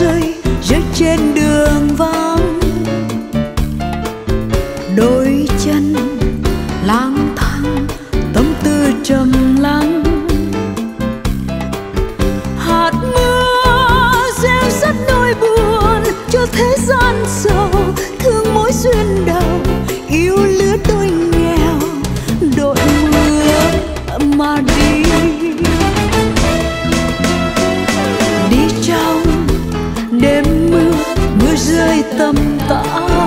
rơi trên đường vắng. Đôi chân lang thang tâm tư trầm lắng. Hạt mưa gieo rắc nỗi buồn cho thế gian giàu, thương mối duyên đầu yêu lứa đôi nghèo. Đội mưa mà đi trong đêm mưa, mưa rơi tầm tã.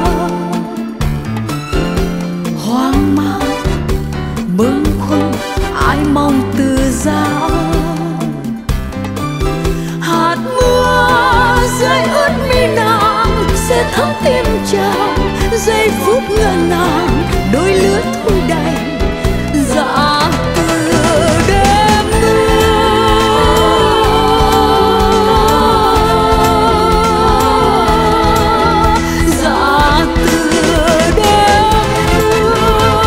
Hoang mang bâng khuâng ai mong từ giá. Hạt mưa rơi ướt mi nàng sẽ thấm tim chàng. Giây phút ngỡ ngàng đôi lứa thôi đành dạ từ đêm mưa. Dạ từ đêm mưa.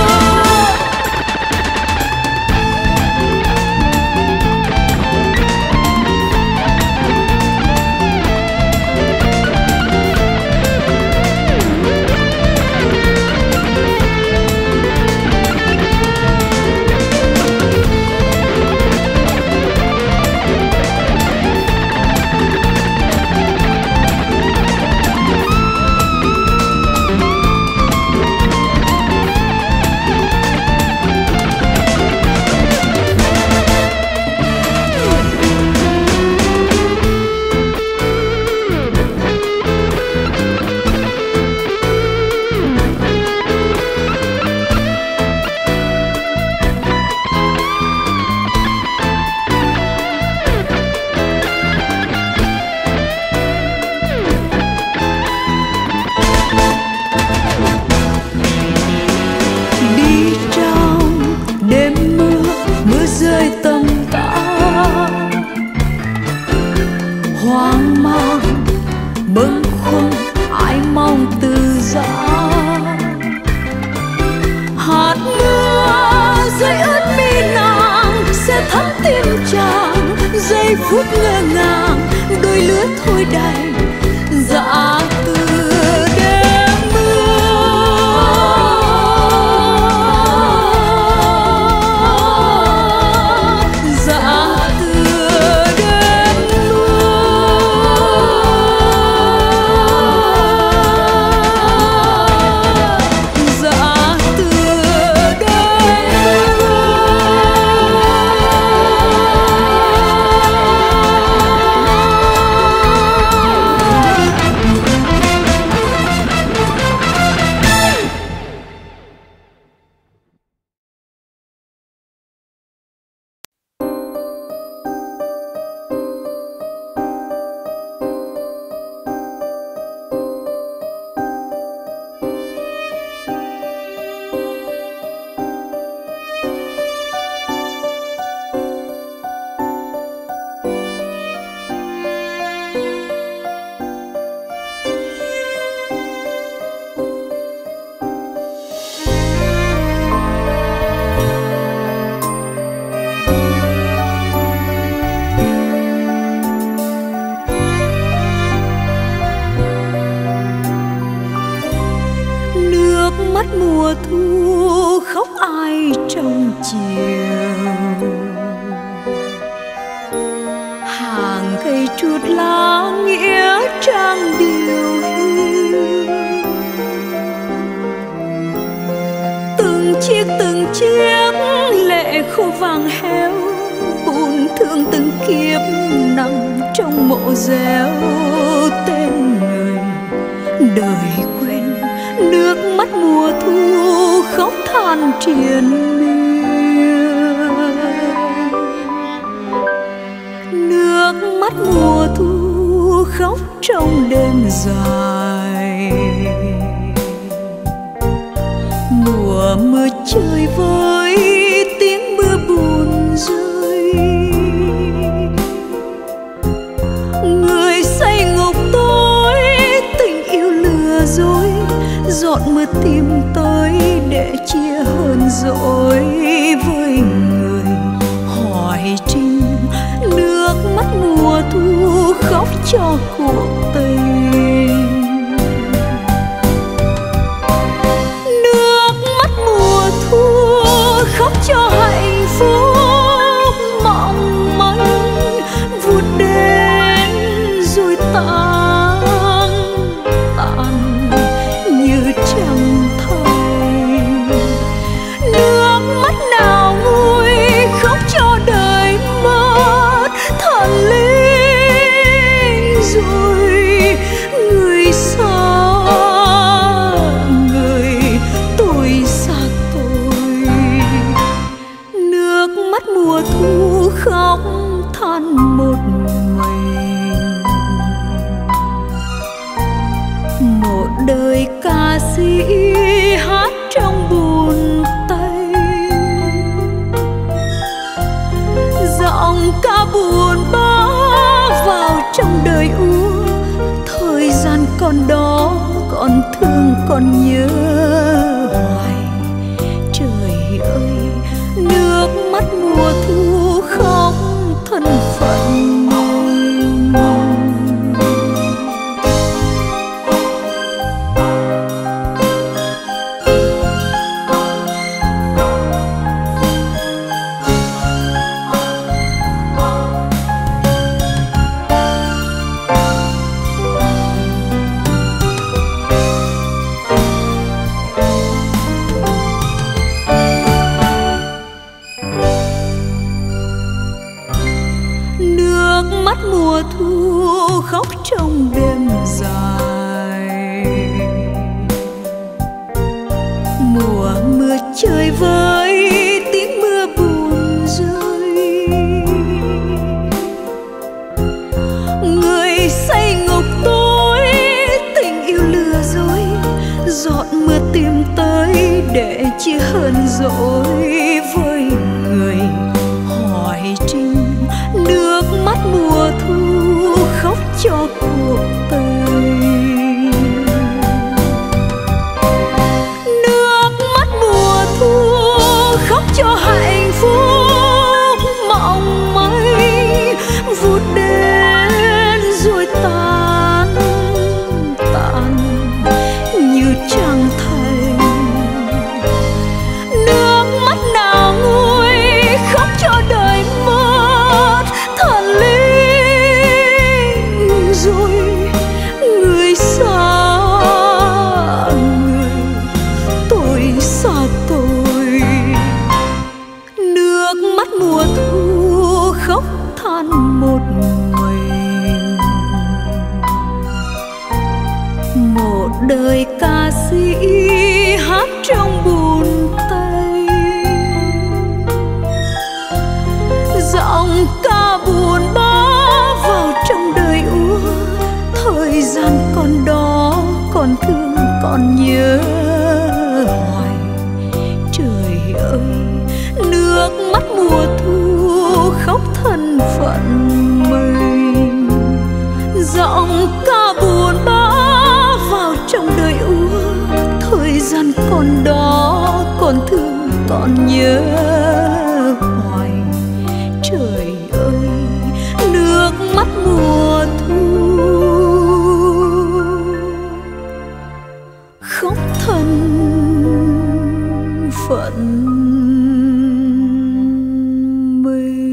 Hoang mang bâng khuâng ai mong từ giã. Hạt mưa rơi ướt mi nàng sẽ thấm tim chàng. Giây phút ngỡ ngàng đôi lứa thôi đành dạ từ đêm mưa. Dạ từ đêm mắt mùa thu khóc ai trong chiều. Hàng cây trút lá nghĩa trang điều hiu. Từng chiếc lệ khô vàng héo. Buồn thương từng kiếp nằm trong mộ réo. Tên người đời quên nước mắt mùa thu khóc than triền miên. Nước mắt mùa thu khóc trong đêm dài. Mùa mưa chơi với tiếng mưa buồn rơi. Người say ngục tối tình yêu lừa dối. Giọt mưa tìm tới để chia hơn dỗi với người hỏi trinh. Nước mắt mùa thu khóc cho cuộc tình. Nước mắt mùa thu khóc cho hạnh phúc mộng manh vụt đến rồi tan tàn như trăng thành. Nước mắt nào nguôi khóc cho đời mất thần linh rồi người xa người tôi xa tôi. Nước mắt mùa thu khóc than một mình. Một đời ca sĩ hát trong buồn tây, giọng ca buồn bã vào trong đời úa. Thời gian còn đó còn thương còn nhớ hoài. Trời ơi nước mắt mùa thu khóc thân phận. Mắt mùa thu khóc trong đêm dài. Mùa mưa trời với tiếng mưa buồn rơi. Người say ngục tối tình yêu lừa dối. Giọt mưa tìm tới để chia hờn dỗi với người hỏi trinh. Nước mắt mùa thu khóc cho cuộc tình. Nước mắt mùa thu khóc cho hạnh phúc mộng mây vụt đến rồi tan tàn như trăng thành. Nước mắt nào nguôi khóc cho đời mất thần linh rồi người xa người tôi xa tôi. Nước mắt mùa thu khóc than một mình. Một đời ca sĩ hát trong buồn tây, giọng ca buồn bã vào trong đời úa. Thời gian còn đó còn thương còn nhớ hoài. Trời ơi nước mắt mùa thu khóc thân phận mình. Giọng ca buồn bã vào trong đời úa. Thời gian còn đó còn thương còn nhớ hoài. Trời ơi nước mắt mùa thu khóc thân phận mình.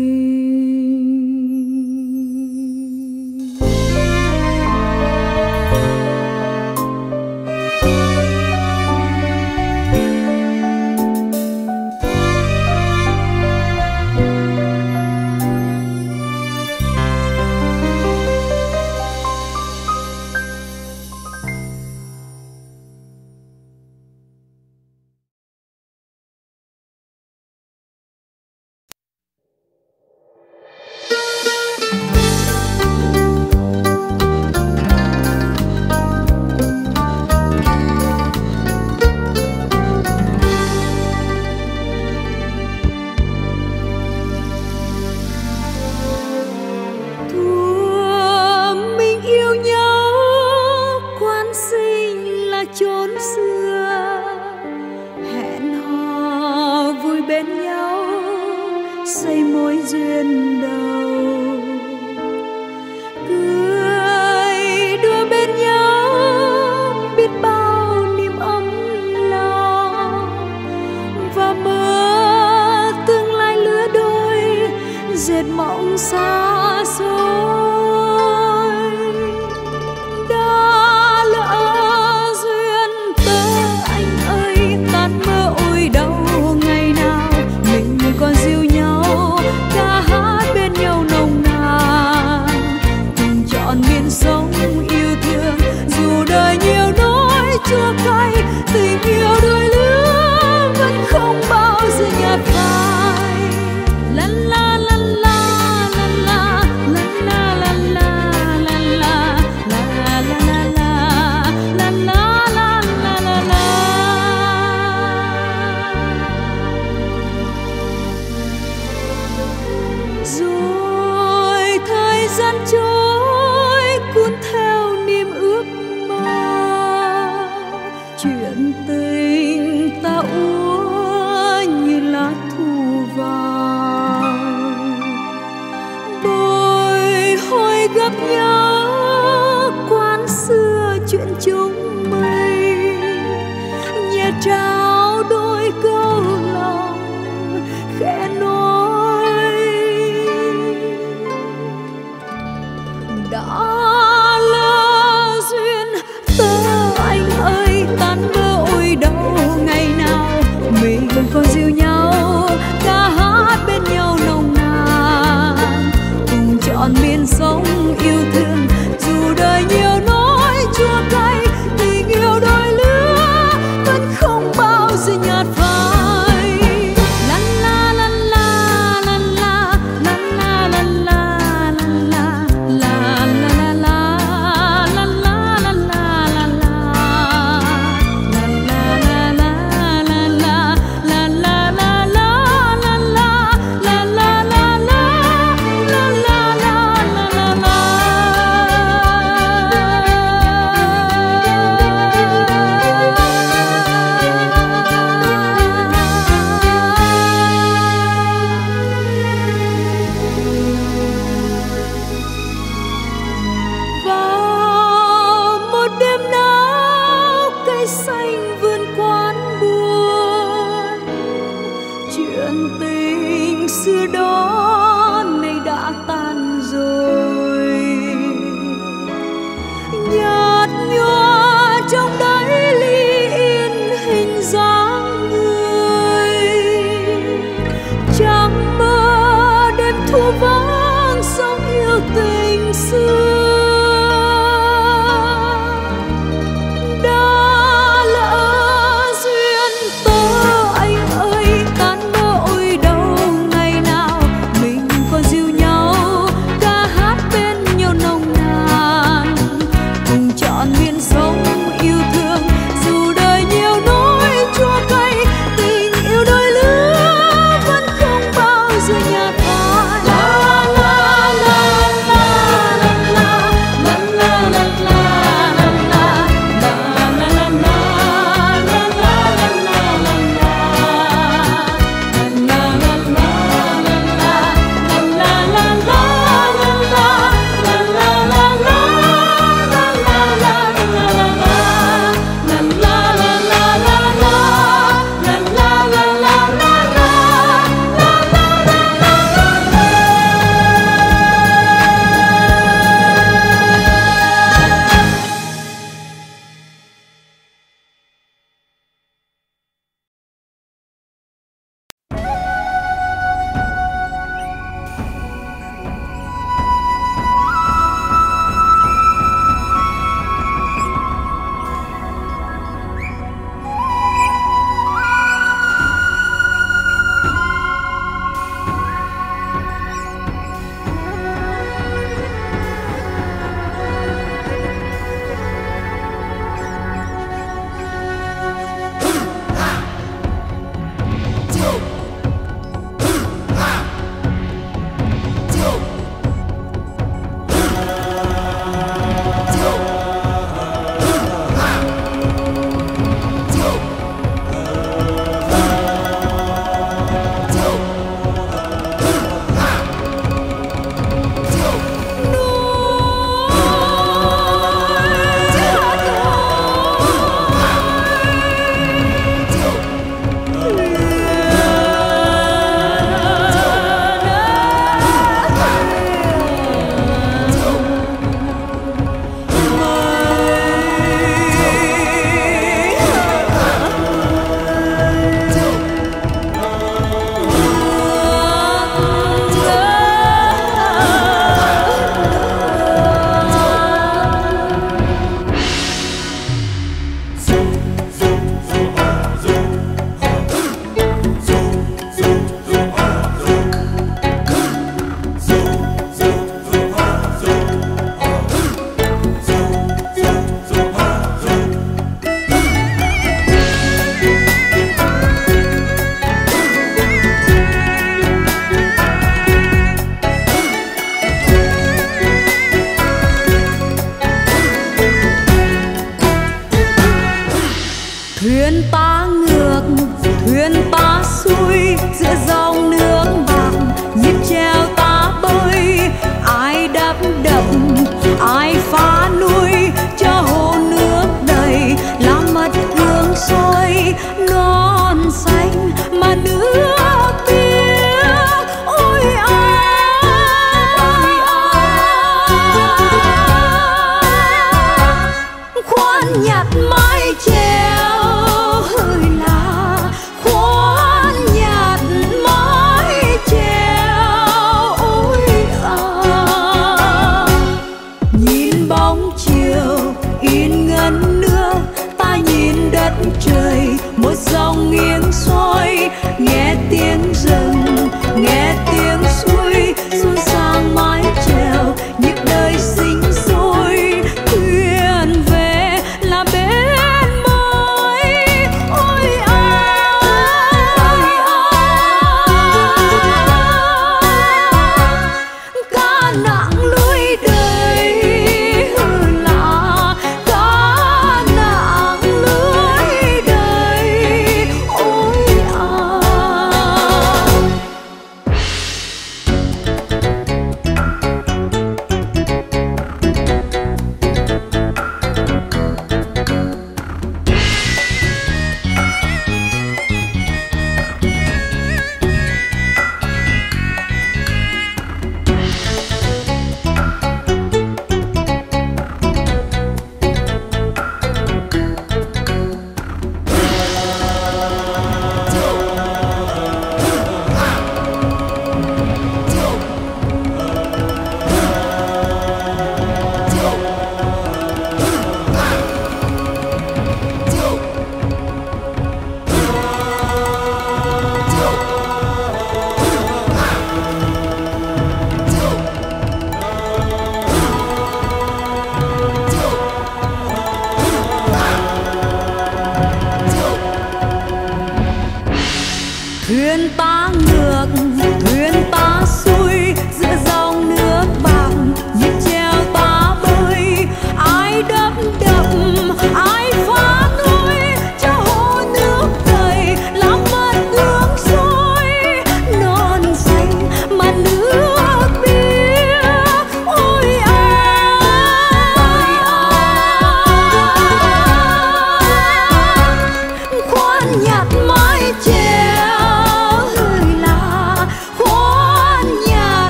xây mối duyên đầu. Cứ dệt mộng xa xôi. Đã lỡ duyên tơ anh ơi, tan mơ ôi đau ngày nào mình còn dìu nhau ca hát bên nhau nồng nàn, cùng chọn miền sông yêu thương. Dù đời nhiều nỗi chua cay, tình yêu đôi lứa vẫn không bao giờ nhạt phai. La la la la la la la la la la la la la la la la la la la. Rồi thời gian trôi cuốn theo niềm ước mơ, chuyện tình ta úa như lá thu vàng. Bồi hồi gặp nhau quán xưa chuyện chúng mình, nhẹ trao đôi câu lòng khẽ nói. Đã lỡ duyên tơ anh ơi, tan mơ ôi đau ngày nào mình còn dìu nhau ca hát bên nhau nồng nàn, cùng chọn miền sông yêu thương.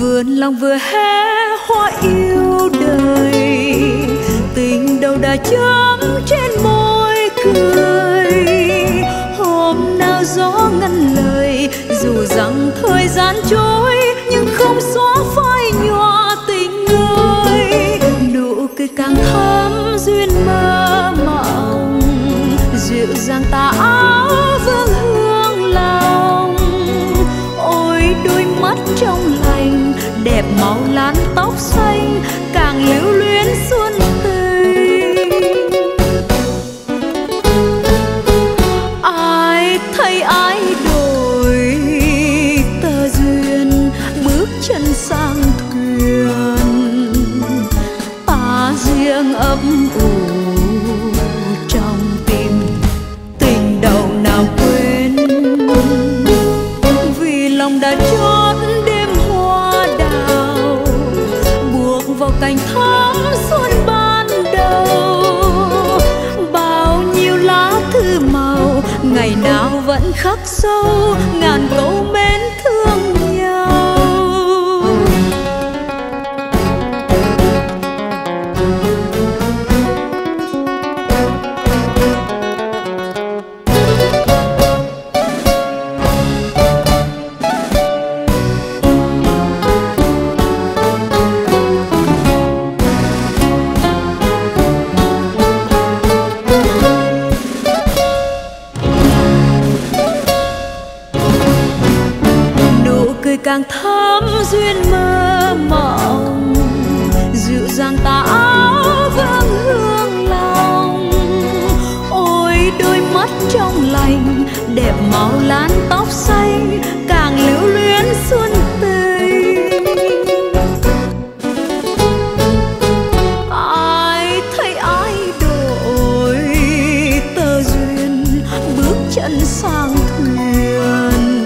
vườn lòng vừa hé hoa yêu đời, tình đầu đã chấm trên môi cười. Hôm nào gió ngăn lời, dù rằng thời gian trôi nhưng không xóa phai nhòa tình ơi. Nụ cười càng thắm duyên mơ mộng, dịu dàng tà áo vương hương lòng. Ôi đôi mắt trong lành, đẹp màu lan tóc xanh, càng lưu luyến xuân tình. Ai thấy ai đổi tờ duyên, bước chân sang thuyền. Ta riêng ấp ủ trong tim, tình đầu nào quên. Vì lòng đã chót đêm hoa đào, buộc vào cành thắm xuân ban đầu. Bao nhiêu lá thư màu, ngày nào vẫn khắc sâu ngàn câu mến thương nhau. Càng thắm duyên mơ mộng, dịu dàng tà áo vương hương lòng. Ôi đôi mắt trong lành, đẹp màu lan tóc xanh, càng lưu luyến xuân tình. Ai thấy ai đổi tờ duyên, bước chân sang thuyền.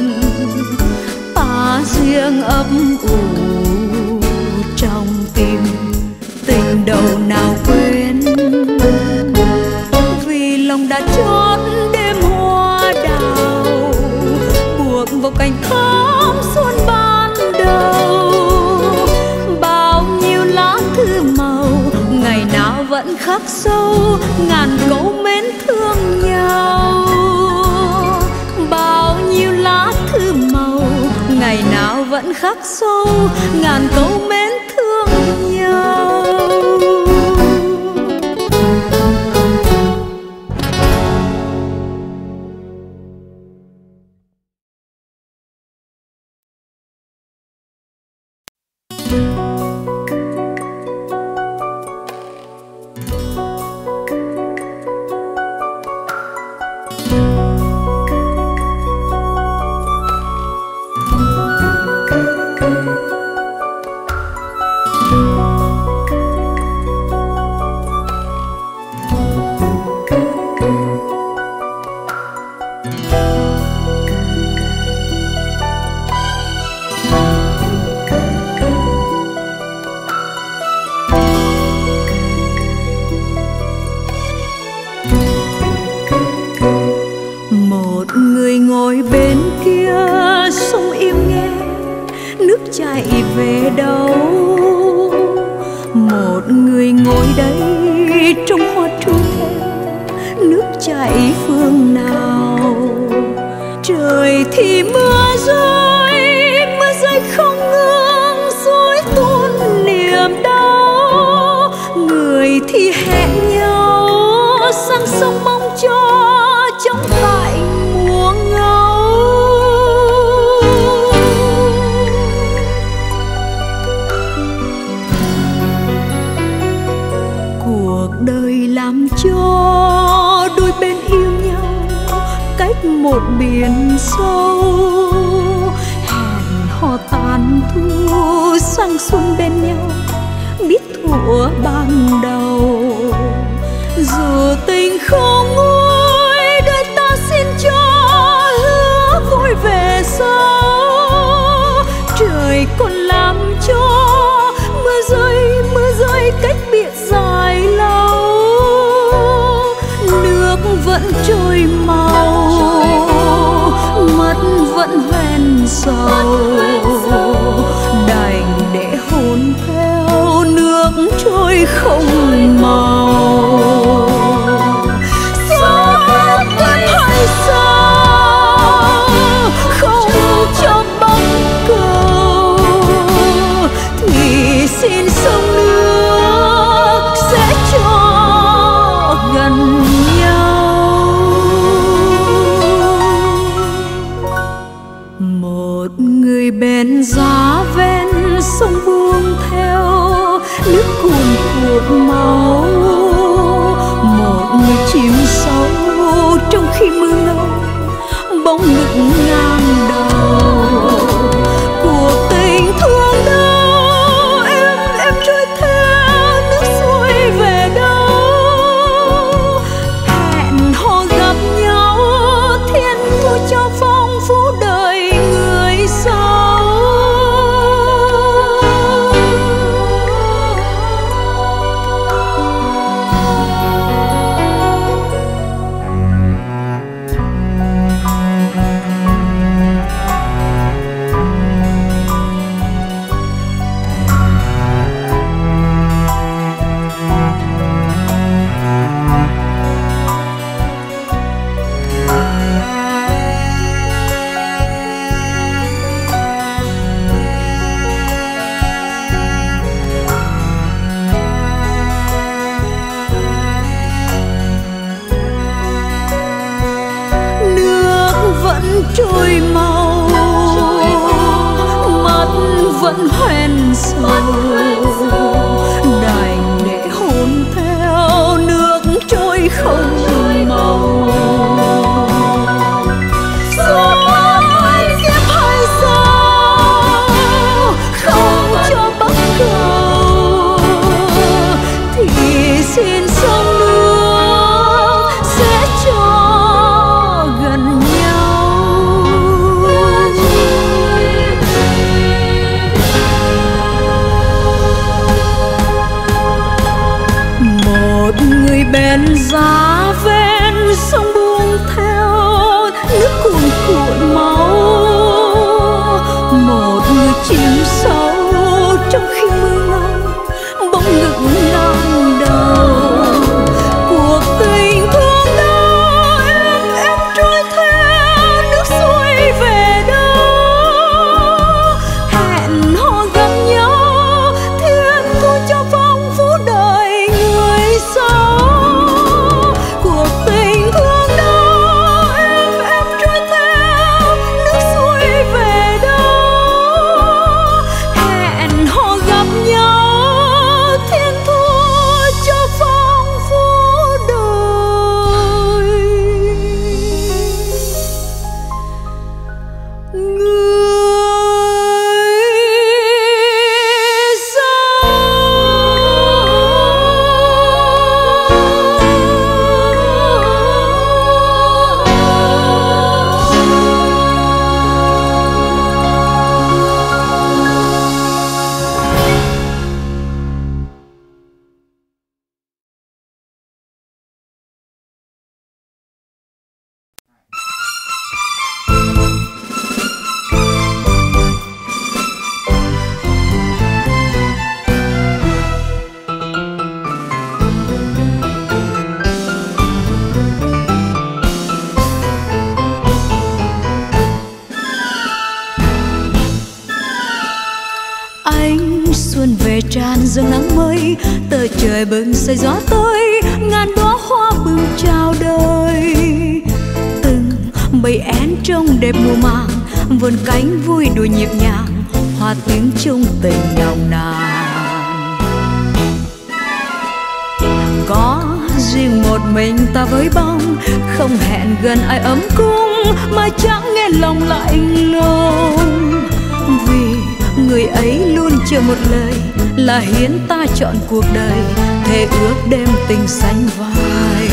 Riêng ấp ủ trong tim, tình đầu nào quên. Vì lòng đã chót đêm hoa đào, buộc vào cành thắm xuân ban đầu. Bao nhiêu lá thư màu, ngày nào vẫn khắc sâu ngàn câu mến thương nhau. Bao nhiêu lá thư màu, ngày nào vẫn khắc sâu ngàn câu mến thương nhau. Ngồi bên kia sông im nghe nước chảy về đâu. Một người ngồi đây trong hoa tru theo nước chảy phương nào. Trời thì mưa rơi không ngừng dối tuôn niềm đau. Người thì hẹn nhau sang sông mong cho chống lại mùa ngâu. Cuộc đời làm cho đôi bên yêu nhau cách một biển sâu. Hẹn hò tàn thu sang xuân bên nhau biết thuở ban đầu. Dù tình không nguôi đời ta xin cho hứa vui về sau. Trời còn làm cho mưa rơi cách biệt dài lâu. Nước vẫn trôi màu mắt vẫn hoen sầu. Đành xin sông nước sẽ cho gần nhau. Một người bên giá ven sông buông theo nước cuồn cuộn máu, một người chìm sâu trong khi mưa ngâu bóng ngực ngang đầu. Cuộc tình thương đâu em trôi theo nước xuôi về đâu. Hẹn hò gặp nhau thiên thu cho phong phú đời người sau. Trôi mau, mắt vẫn hoen sầu, đành để hôn theo nước trôi không màu. Rồi kiếp hay sao không cho bắt cầu, thì xin sông nước sẽ cho gần nhau. Một người bên giá ven sông buông theo nước cuồn cuộn máu, một người chìm sâu trong khi mưa ngâu bóng ngực ngang đầu. Cuộc tình thương đâu em trôi theo nước xuôi về đâu. Hẹn hò gặp nhau thiên thu cho phong phú đời người sau. Cuộc tình thương đâu em trôi theo nước xuôi về đâu. Hẹn hò gặp nhau thiên thu cho phong phú đời người sau. Ánh xuân về tràn dâng nắng mới, tờ trời bừng say gió tới, ngàn đóa hoa bừng chào đời. Từng bầy én trông đẹp mùa màng, vươn cánh vui đùa nhịp nhàng, hoa tiếng chung tình nồng nàn. Có riêng một mình ta với bóng, không hẹn gần ai ấm cung, mà chẳng nghe lòng lạnh lùng. Vì người ấy luôn chờ một lời là hiến ta trọn cuộc đời, thề ước đêm tình sánh vai.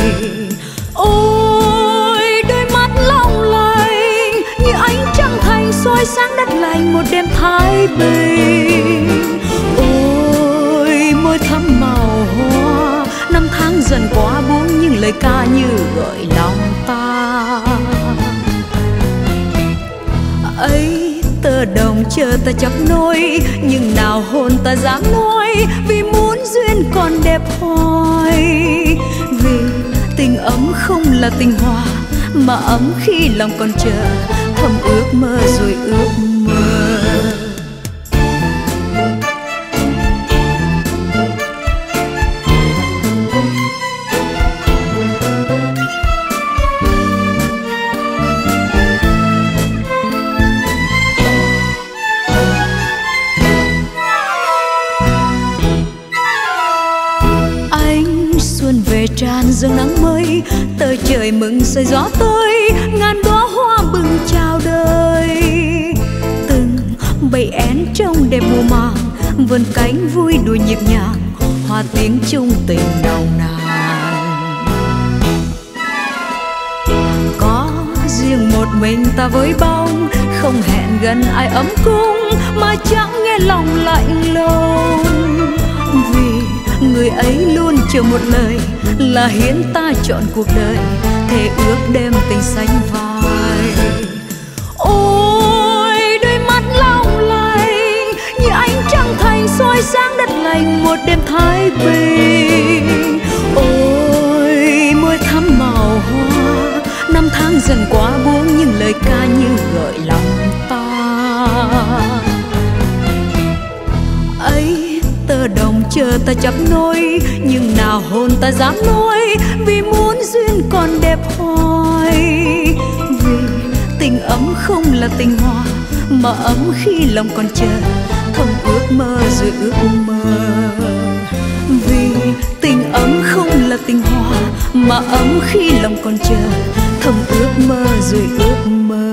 Ôi đôi mắt long lanh như ánh trăng thành soi sáng đất lành một đêm thái bình. Ôi môi thắm màu hoa, năm tháng dần qua buông nhưng lời ca như gợi lòng ta. Ấy tơ đồng chờ ta chắp nối, nhưng nào hôn ta dám nói, vì muốn duyên còn đẹp hoài. Vì tình ấm không là tình hòa, mà ấm khi lòng còn chờ, thầm ước mơ rồi ước mơ. dâng nắng mới, tờ trời mừng rơi gió tới, ngàn đóa hoa bừng chào đời. Từng bầy én trong đẹp mùa màng, vươn cánh vui đùa nhịp nhàng, hòa tiếng chung tình nồng nàn. Có riêng một mình ta với bóng, không hẹn gần ai ấm cung, mà chẳng nghe lòng lạnh lùng. Vì người ấy luôn chờ một lời, là hiến ta chọn cuộc đời, thề ước đêm tình sánh vai. Ôi đôi mắt long lanh như ánh trăng thành soi sáng đất lành một đêm thái bình. Ôi môi thắm màu hoa, năm tháng dần qua buông những lời ca như gợi lòng ta. Ấy tơ đồng chờ ta chấp nối, nhưng nào hôn ta dám nói, vì muốn duyên còn đẹp hoài. Vì tình ấm không là tình hoa, mà ấm khi lòng còn chờ, thầm ước mơ rồi ước mơ. Vì tình ấm không là tình hoa, mà ấm khi lòng còn chờ, thầm ước mơ rồi ước mơ.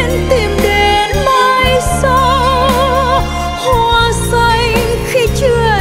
Chưa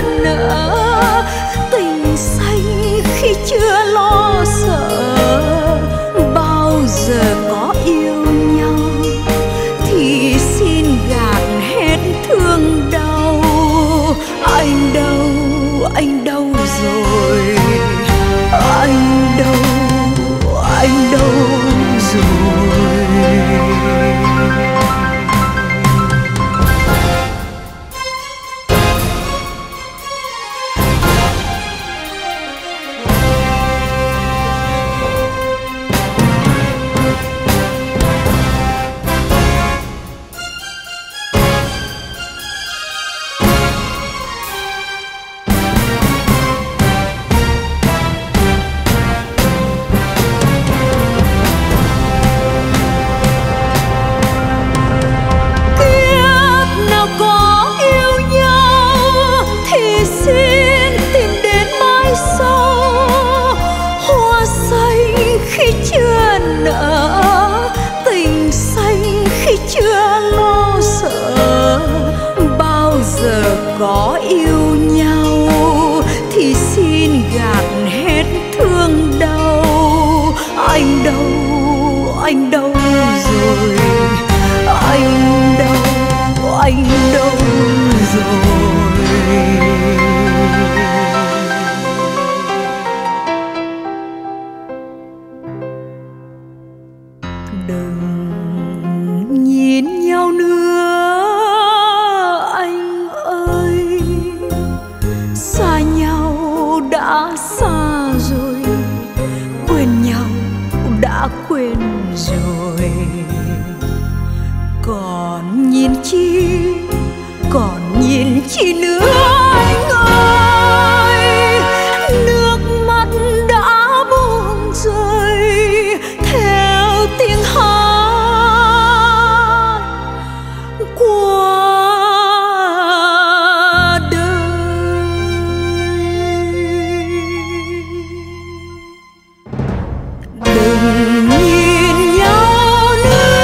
còn nhìn chi nữa anh ơi. Nước mắt đã buông rơi theo tiếng hát qua đời. Đừng nhìn nhau nữa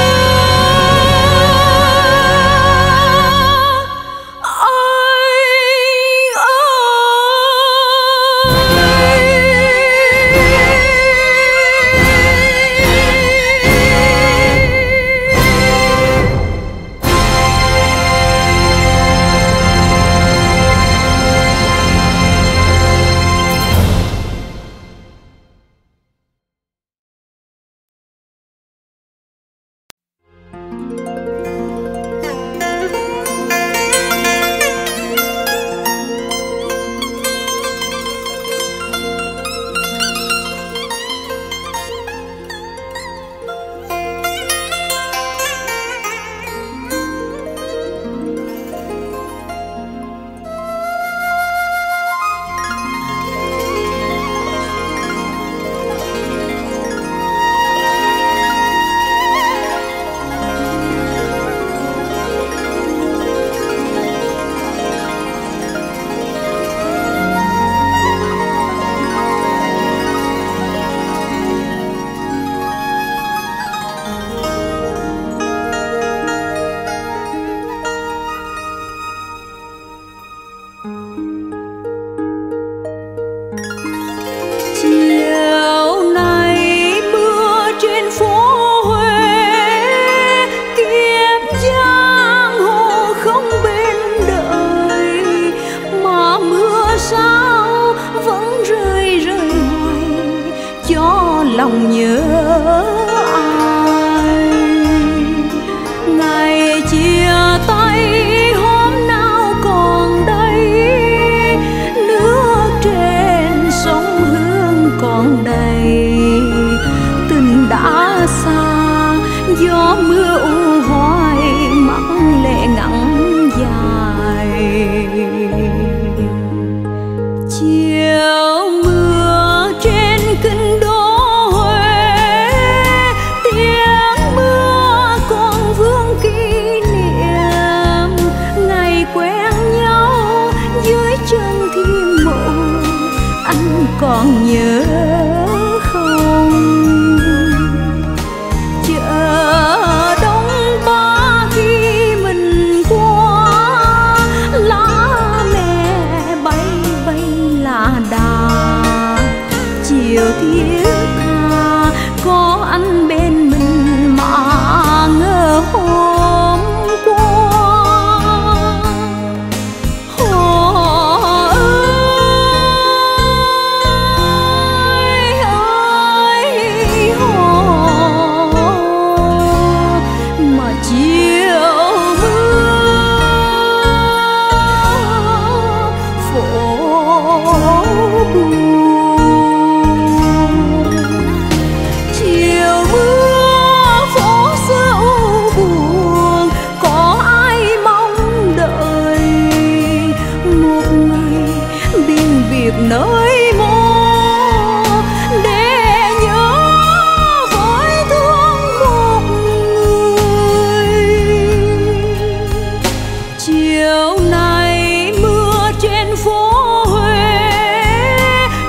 lòng nhớ ai. Ngày chia tay hôm nào còn đây, nước trên sông Hương còn đầy. Tình đã xa gió mưa u hoài, mắt lệ ngắn dài. Chiều mưa trên kinh đô Huế, tiếng mưa còn vương kỷ niệm ngày quen nhau dưới chân thiên mộ. Anh còn nhớ không? Chợ Đông Ba khi mình qua, lá mẹ bay bay là đà. Chiều thiết tha có anh bên mình mà ngỡ hôm qua. Họ ơi họ mà chiều mưa phố buồn. Chiều mưa phố xưa u buồn, có ai mong đợi một ngày biên biệt nơi mô để nhớ với thương một người. Chiều nay mưa trên phố Huế,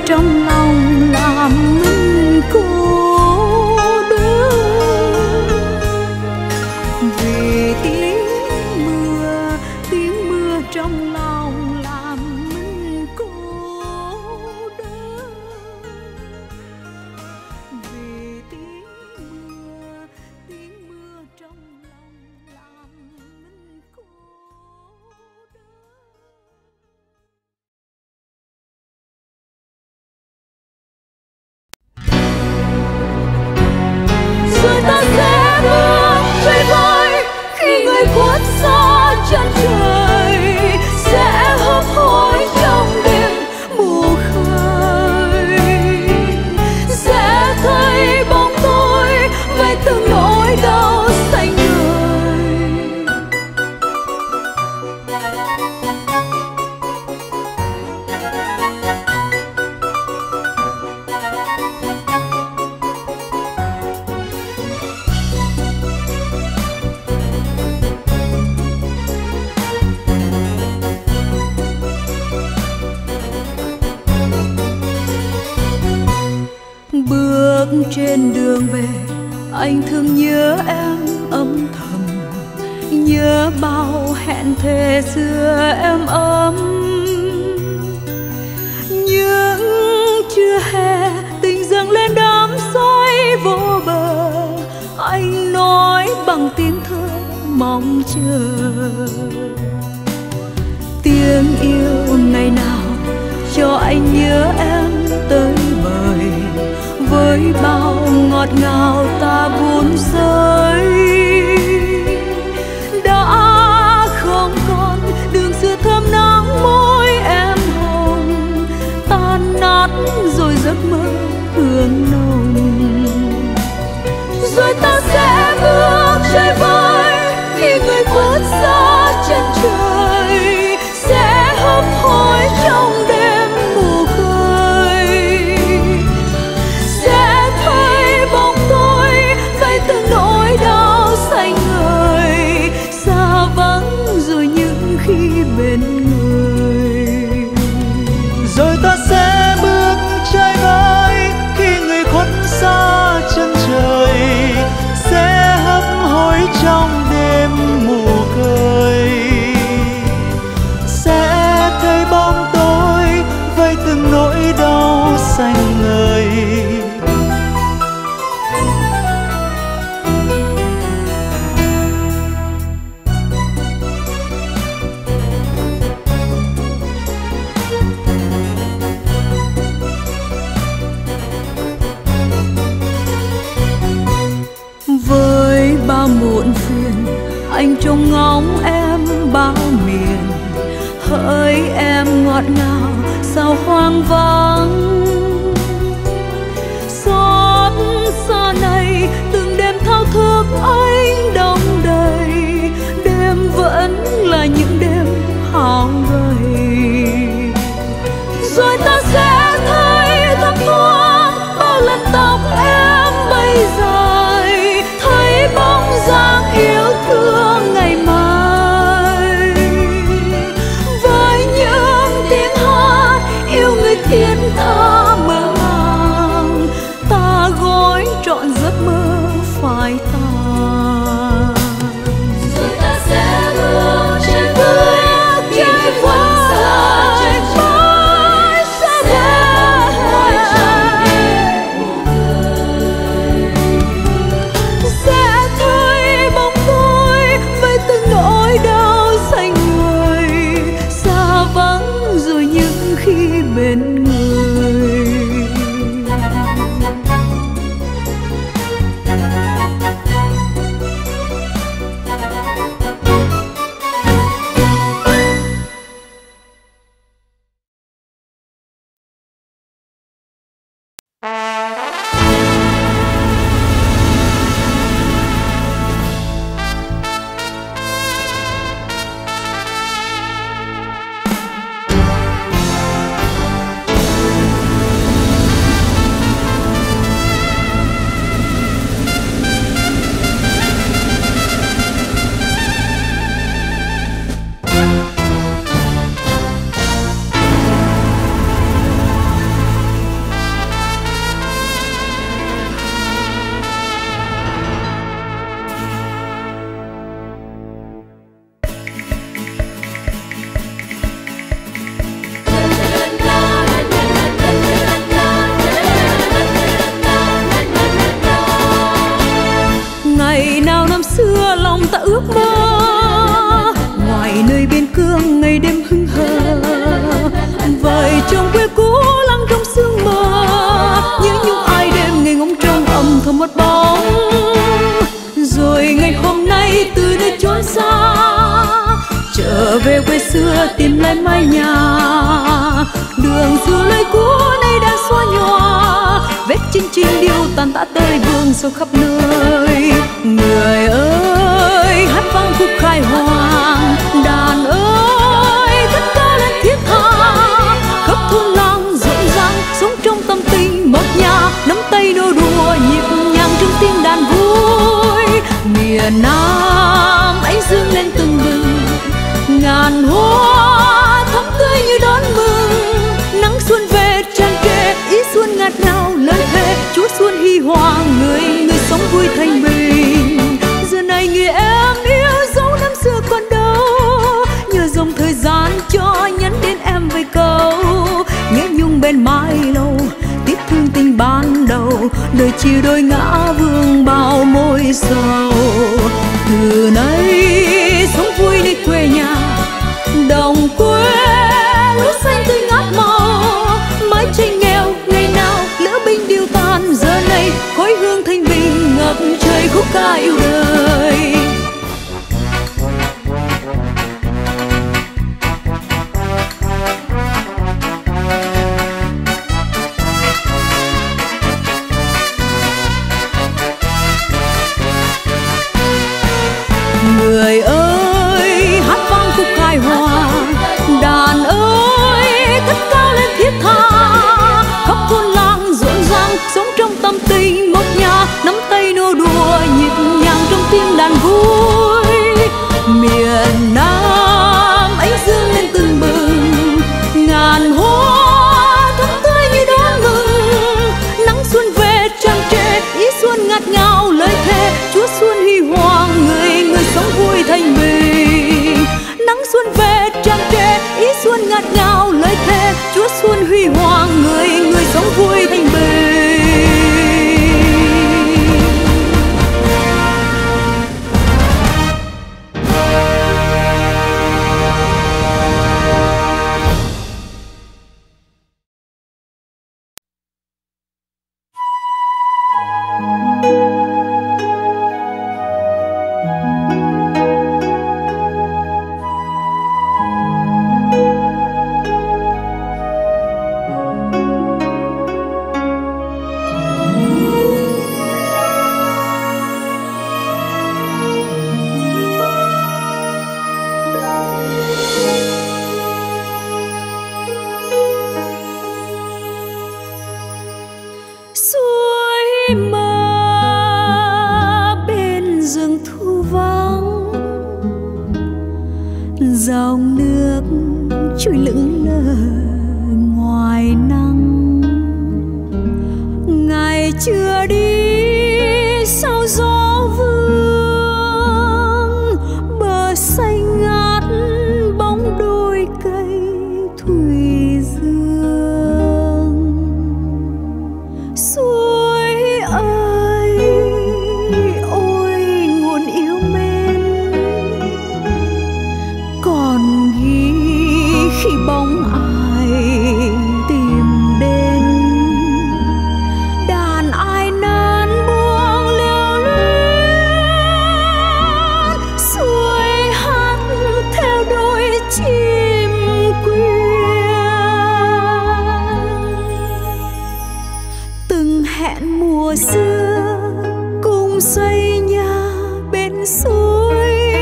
trong lòng làm mình cô đơn. Vì tiếng mưa trong lòng làm mình cô đơn. Vì tiếng mưa trong lòng làm mình cô đơn. Rồi ta sẽ bước chơi vơi khi người khuất xa chân trời, sẽ hấp hối trong đêm mù khơi, sẽ thấy bóng tôi với từng nỗi đau xanh người. Bước trên đường về, anh thương nhớ em âm thầm, nhớ bao hẹn thề xưa em ấm. Những trưa hè tình dâng lên đắm say vô bờ, anh nói bằng tiếng thơ mong chờ. Tiếng yêu ngày nào cho anh nhớ em tới bời, với bao ngọt ngào ta buông rơi. Đã không còn đường xưa thơm nắng môi em hồng, tan nát rồi giấc mơ hương nồng. Rồi ta sẽ bước chơi vơi khi người khuất xa chân trời, sẽ hấp hối trong đêm mù khơi, sẽ thấy bóng tôi với từng nỗi đau xanh ngời, xa vắng rồi những khi bên người. Rồi ta sẽ bước chơi vơi khi người khuất xa chân trời, sẽ hấp hối trong đêm mù khơi, sẽ thấy bóng tôi với từng nỗi đau xanh ngời. Với bao muộn phiền, anh trông ngóng em bao miền, hỡi em ngọt ngào sao hoang vắng. Xót xa này từng đêm thao thức anh đong đầy, đêm vẫn là những đêm hao gầy. Rồi ta sẽ thấy thấp thoáng bao lần tóc em bay dài, thấy bóng dáng yêu thương ngày mai. Với những tiếng hát yêu người thiên tha mơ màng, ta gói trọn giấc mơ phai tàn. Rồi ta sẽ bước trên vơi khi người khuất xa chân trời, sẽ hối trong đêm mù khơi, sẽ thấy bóng tôi với từng nỗi đau xanh người, xa vắng rồi những khi bên người. lại mái nhà. Đường xưa lối cũ nay đã xóa nhòa, vết chinh chinh điêu tàn tã tơi vương sâu khắp nơi. Người ơi hát vang khúc khai hoàng, đàn ơi cất cao lên thiết tha. Khắp thôn làng rộn ràng sống trong tâm tình một nhà, nắm tay nô đùa nhịp nhàng trong tiếng đàn vui. Miền Nam ánh dương lên từng bừng, ngàn hoa thắm tươi như đón mừng. Nắng xuân về tràn trề, ý xuân ngạt ngào lời thề. Chúa xuân huy hoàng, người người sống vui thanh bình. Giờ này người em yêu dấu năm xưa còn đâu, nhờ dòng thời gian cho nhắn đến em vài câu. Nhớ nhung bên mái lâu, tiếc thương tình ban đầu. Đời chia đôi ngã vương bao mối sầu. Từ nay sống vui nơi quê nhà, đồng quê lúa xanh tươi ngát màu. Mái tranh nghèo ngày nào lỡ binh điêu tàn, giờ này khói hương thanh bình ngập trời khúc ca yêu đời. Người ơi hát vang khúc khai hoàng, đàn ơi cất cao lên thiết tha. Khắp thôn làng rộn ràng sống trong tâm tình một nhà, nắm tay nô đùa nhịp nhàng trong tiếng đàn vui. Miền Nam ánh dương lên từng bừng, ngàn hoa thắm tươi như đón mừng. Nắng xuân về tràn trề, ý xuân ngạt ngào lời thề. Chúa xuân huy hoàng, người người sống vui thanh bình. Nắng xuân về tràn trề, ý xuân ngạt ngào lời thề. Chúa xuân huy hoàng, người người sống vui thanh bình. Dòng nước trôi lững lờ ngoài nắng, ngày chưa đi sau gió vương. Bờ xanh ngát bóng đôi cây thủy dương. Suối ơi ôi nguồn yêu mến, còn ghi khi bóng ai tìm đến. Đàn ai nan buông lưu luyến, suối hát theo đôi chim quyên. Từng hẹn mùa xưa cùng xây nhà bên suối,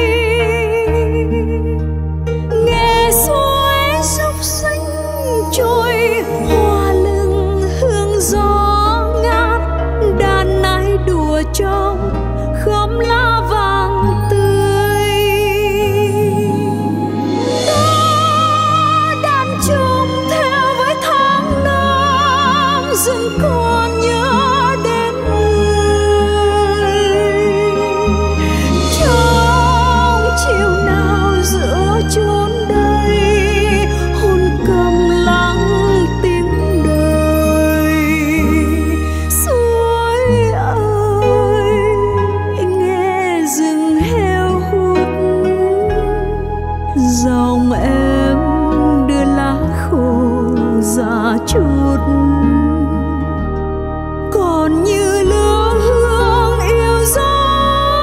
trôi hoa lưng hương gió ngát. Đàn nái đùa trong khóm lá vàng tươi. Ta đàn chung theo với tháng năm, dừng còn nhớ đến người. Trong chiều nào giữa chốn đây, hôn cầm lắng tiếng đời. Suối ơi nghe rừng heo hút, dòng em đưa lá khô ra chút. Còn như lửa hương yêu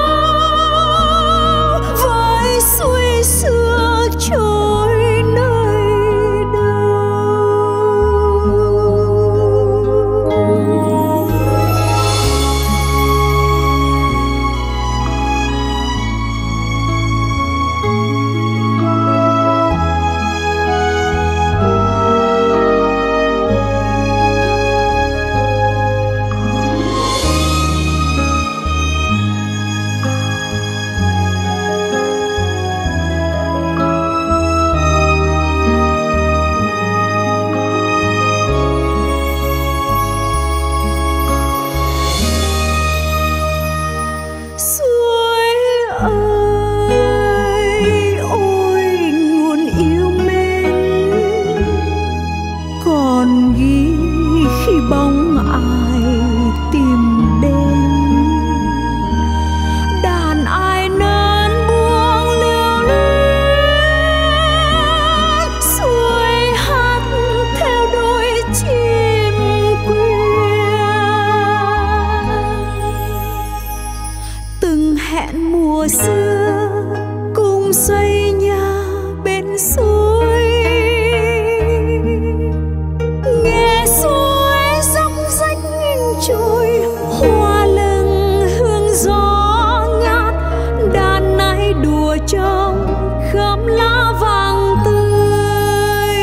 dấu với suối xưa trôi nơi bóng ai tìm đến. Đàn ai nến buông lưu luyến, xuôi hát theo đôi chim quyên. Từng hẹn mùa xưa cùng xây nhà bên suối, nghe suối dốc rách trôi hoa lừng hương gió ngát. Đàn nay đùa trong khóm lá vàng tươi,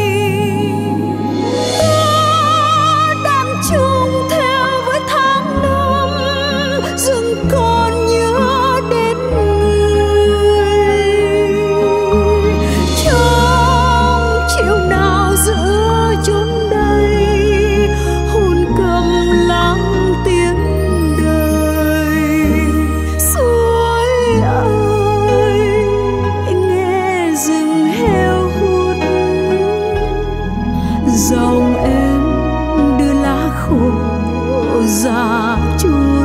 ta đàn chung theo với tháng năm rừng còn nhớ đến người. Trong chiều nào giữa chốn đây hồn cầm lắng tiếng đời. Suối ơi nghe rừng heo hút, dòng em đưa lá khô già chút.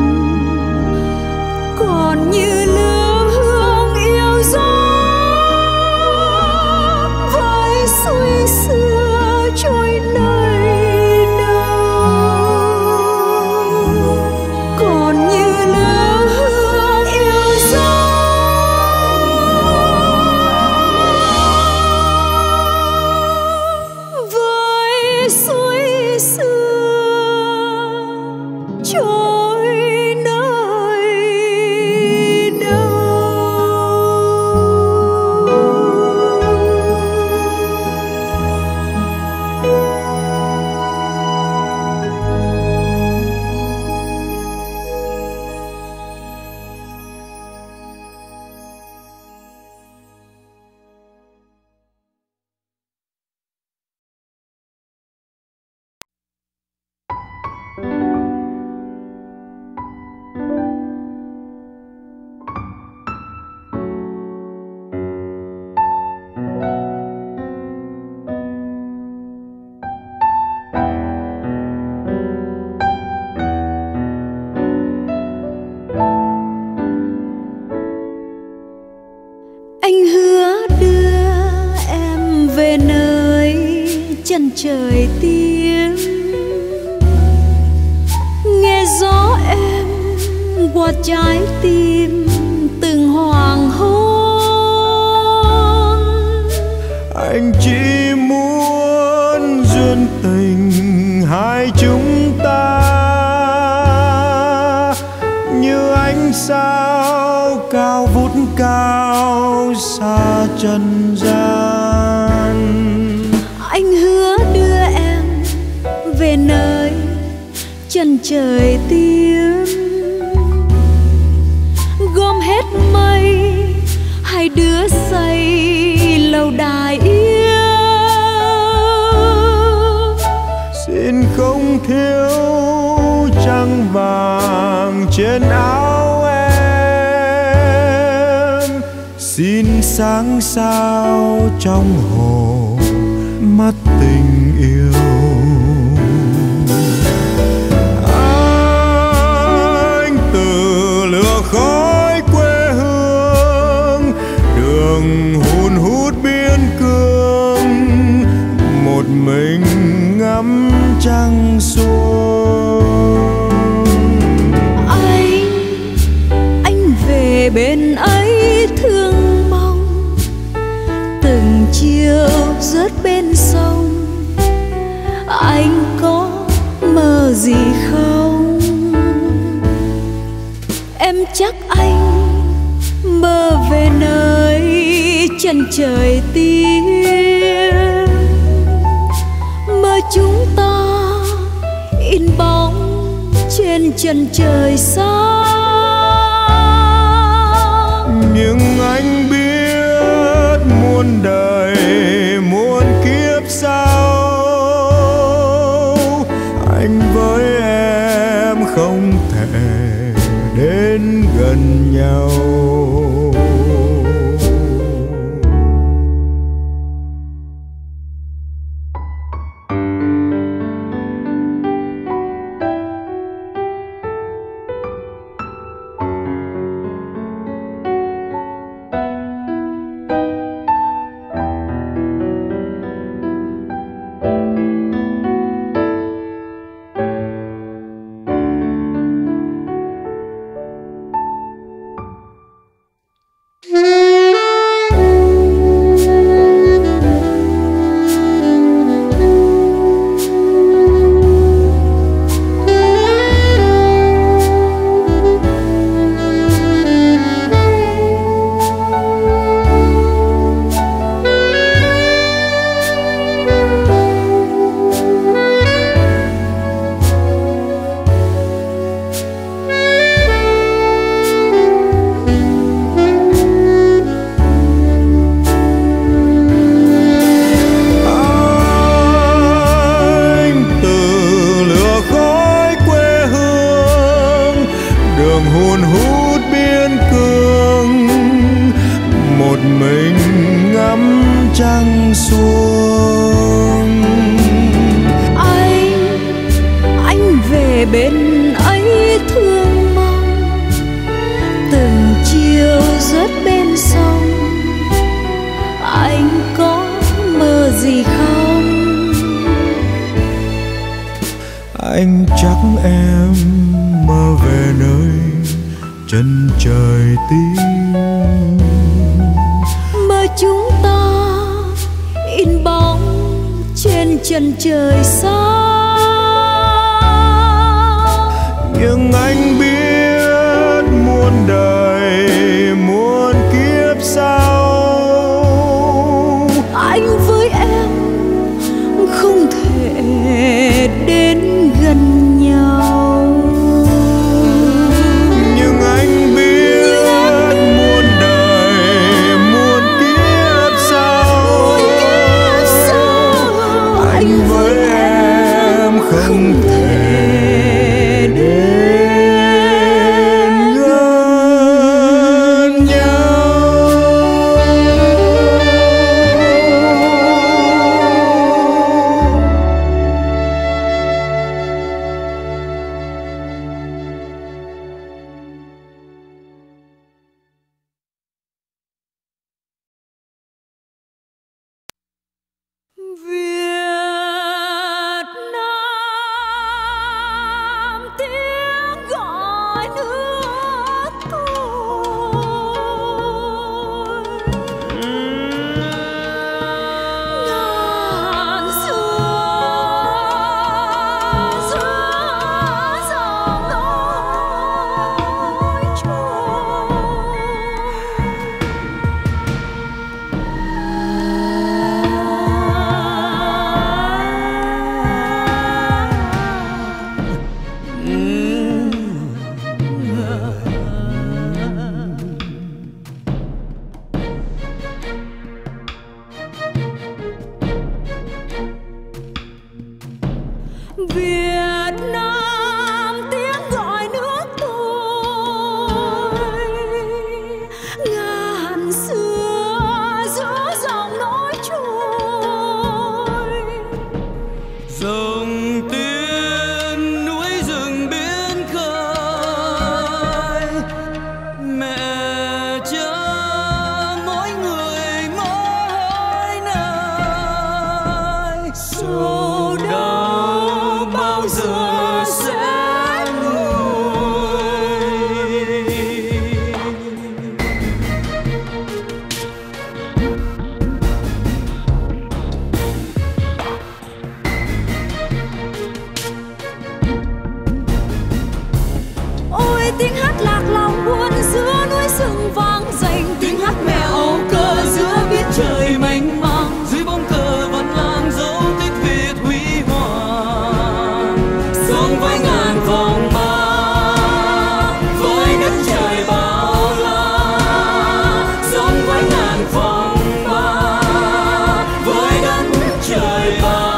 Còn như lửa hương yêu dấu với suối xưa trôi nơi đâu. Còn như lửa hương yêu dấu với suối xưa trôi nơi đâu. Anh hứa đưa em về nơi chân trời tím, nghe gió em qua trái tim từng hoàng hôn. Anh chỉ muốn duyên tình hai chúng ta như ánh sao cao vút cao xa trần gian. Anh hứa đưa em về nơi chân trời tím, gom hết mây hai đứa xây lâu đài yêu. Xin không thiếu trăng vàng trên áo em, xin sáng sao trong hồ mắt tình yêu. Anh từ lửa khói quê hương, đường hun hút biên cương, một mình ngắm trăng xuống. Anh về bên ấy thương mong từng chiều rớt bên sông. Anh có mơ gì không? Em chắc anh mơ về nơi chân trời tím, mơ chúng ta in bóng trên chân trời xa. Nhưng anh biết muôn đời muôn kiếp sau, anh với em không thể đến gần nhau. xuống. Anh về bên ấy thương mong, từng chiều rớt bên sông. Anh có mơ gì không? Anh chắc em mơ về nơi chân trời tím, mơ chúng ta in bóng trên chân trời xa. Nhưng anh biết muôn đời muôn kiếp sau, anh với em không thể đến gần nhau. Nhưng anh biết muôn đời muôn kiếp sau, anh với em không thể đến gần nhau. Việt Nam tiếng gọi nước tôi, ngàn xưa giữa dòng nỗi trôi. Việt Nam tiếng gọi nước tôi, ngàn xưa giữa dòng nỗi trôi. Dòng tiên núi rừng biển khơi, mẹ cha mỗi người mỗi nơi. Sầu đau bao giờ sẽ nguôi. Ôi tiếng hát lạc lòng buồn giữa núi rừng vang dành, tiếng hát mẹ âu cơ giữa biển trời mênh mang. Dưới bóng cờ vẫn làm dấu tích Việt huy hoàng, Sống với ngàn vòng ba, với đất trời bao la. Sống với ngàn vòng ba, với đất trời bao la.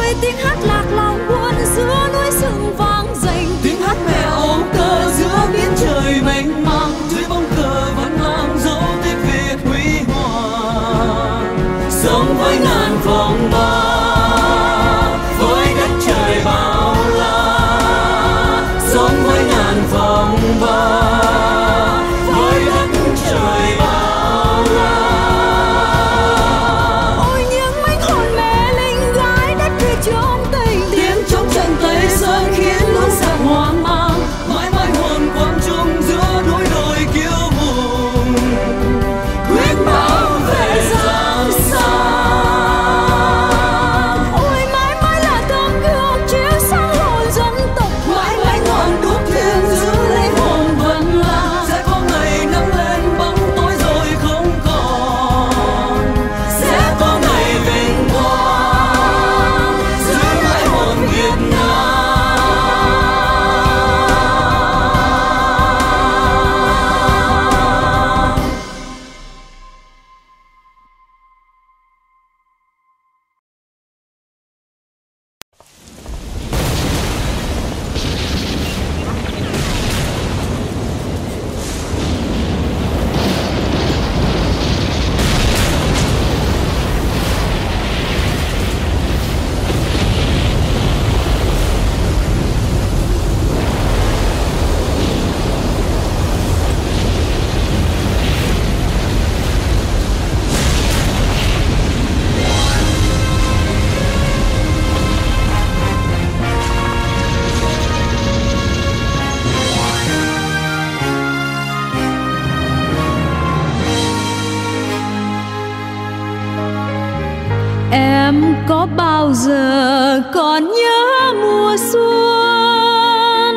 ơi tiếng hát lạc lòng buồn giữa núi rừng vang dành, tiếng hát mẹ âu cơ giữa biển trời mênh mang, dưới bóng cờ vẫn mang dấu tích Việt huy hoàng. Sống với ngàn phong ba, với đất trời bao la, sống với ngàn phong ba, với đất trời bao la. ôi những mảnh hồn mẹ linh gái đất Việt trong tình, Tiếng trống trận Tây Sơn khiến núi giặc hoang mang, mãi mãi hồn quang trung giữa núi đồi kiêu hùng, quyết bảo vệ giang sơn. ôi mãi mãi là tấm gương chiếu sáng hồn dân tộc, Mãi mãi ngọn đuốc thiêng giữ lấy hồn vẫn là, sẽ có ngày nắng lên bóng tối rồi không còn, sẽ có ngày vinh quang giữ mãi hồn Việt Nam. em có bao giờ còn nhớ mùa xuân,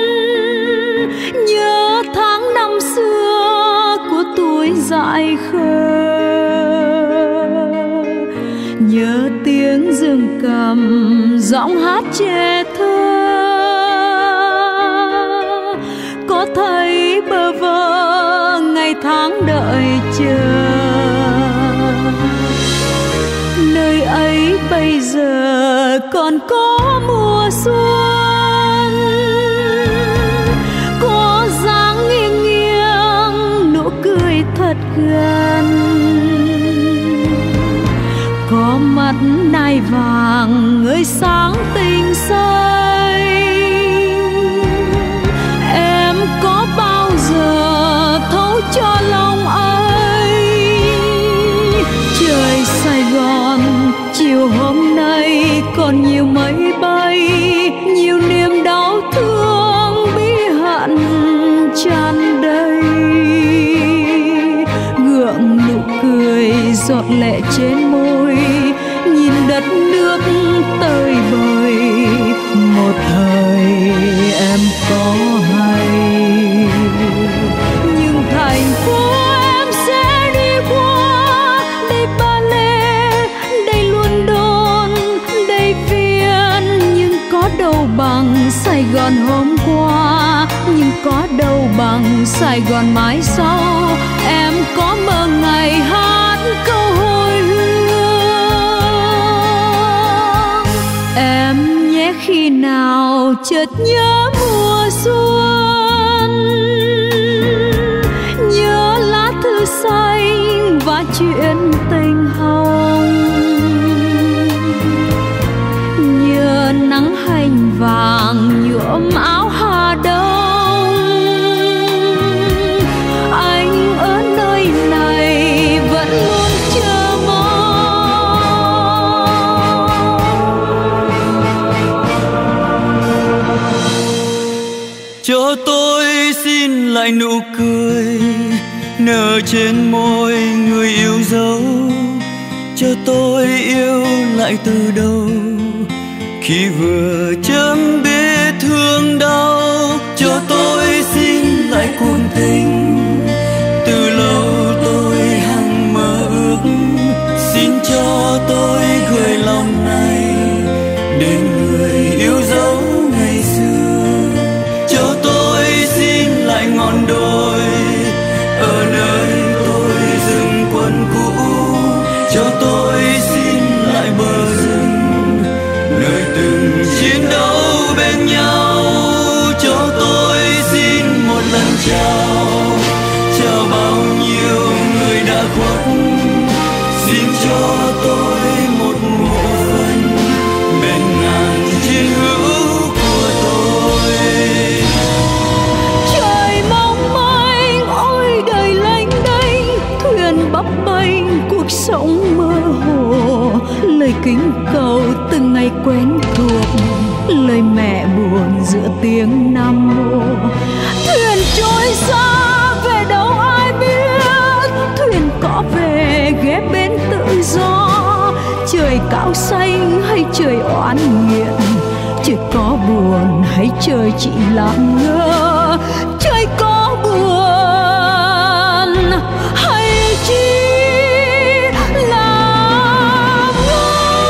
nhớ tháng năm xưa của tuổi dại khờ, nhớ tiếng dương cầm giọng hát trẻ thơ, có thấy bơ vơ ngày tháng đợi chờ. Nơi ấy bây giờ còn có mùa xuân, có dáng nghiêng nghiêng nụ cười thật gần, có mắt nai vàng ngời sáng tinh say. Em có bao giờ thấu cho lòng ấy, trời Sài Gòn chiều hôm nay còn nhiều mây bay, nhiều niềm đau thương bí hận tràn đầy, gượng nụ cười giọt lệ trên môi, nhìn đất nước tơi bời. Một thời em có hay, nhưng thành phố em sẽ đi qua, đây Ba Lê, đây London, đây Viên, nhưng có đâu bằng Sài Gòn hôm qua, nhưng có đâu bằng Sài Gòn mãi sau. Em có mơ ngày hát câu hồi hương, em nhé khi nào chợt nhớ mùa xuân, nhớ lá thư xanh và chuyện tình hồng, nhớ nắng hành vàng nhuộm áo Hà Đông. Anh ở nơi này vẫn luôn chờ mong. Cho tôi xin lại nụ cười nở trên môi người yêu dấu, cho tôi yêu lại từ đầu khi vừa chấm biết thương đau. Cho tôi xin lại cuồng tình từ lâu tôi hằng mơ ước, xin cho tôi gửi lòng này đến người yêu dấu ngày xưa. Cho tôi xin lại ngọn đồi ở nơi tôi dừng quân cũ, cho tôi xin lại bờ rừng nơi đầu từng ngày quen thuộc, lời mẹ buồn giữa tiếng Nam Mô. Thuyền trôi xa về đâu ai biết, thuyền có về ghé bến tự do. Trời cao xanh hay trời oán nghiện, trời có buồn hay trời chỉ lặng ngơ, trời có buồn hay chỉ làm ngơ.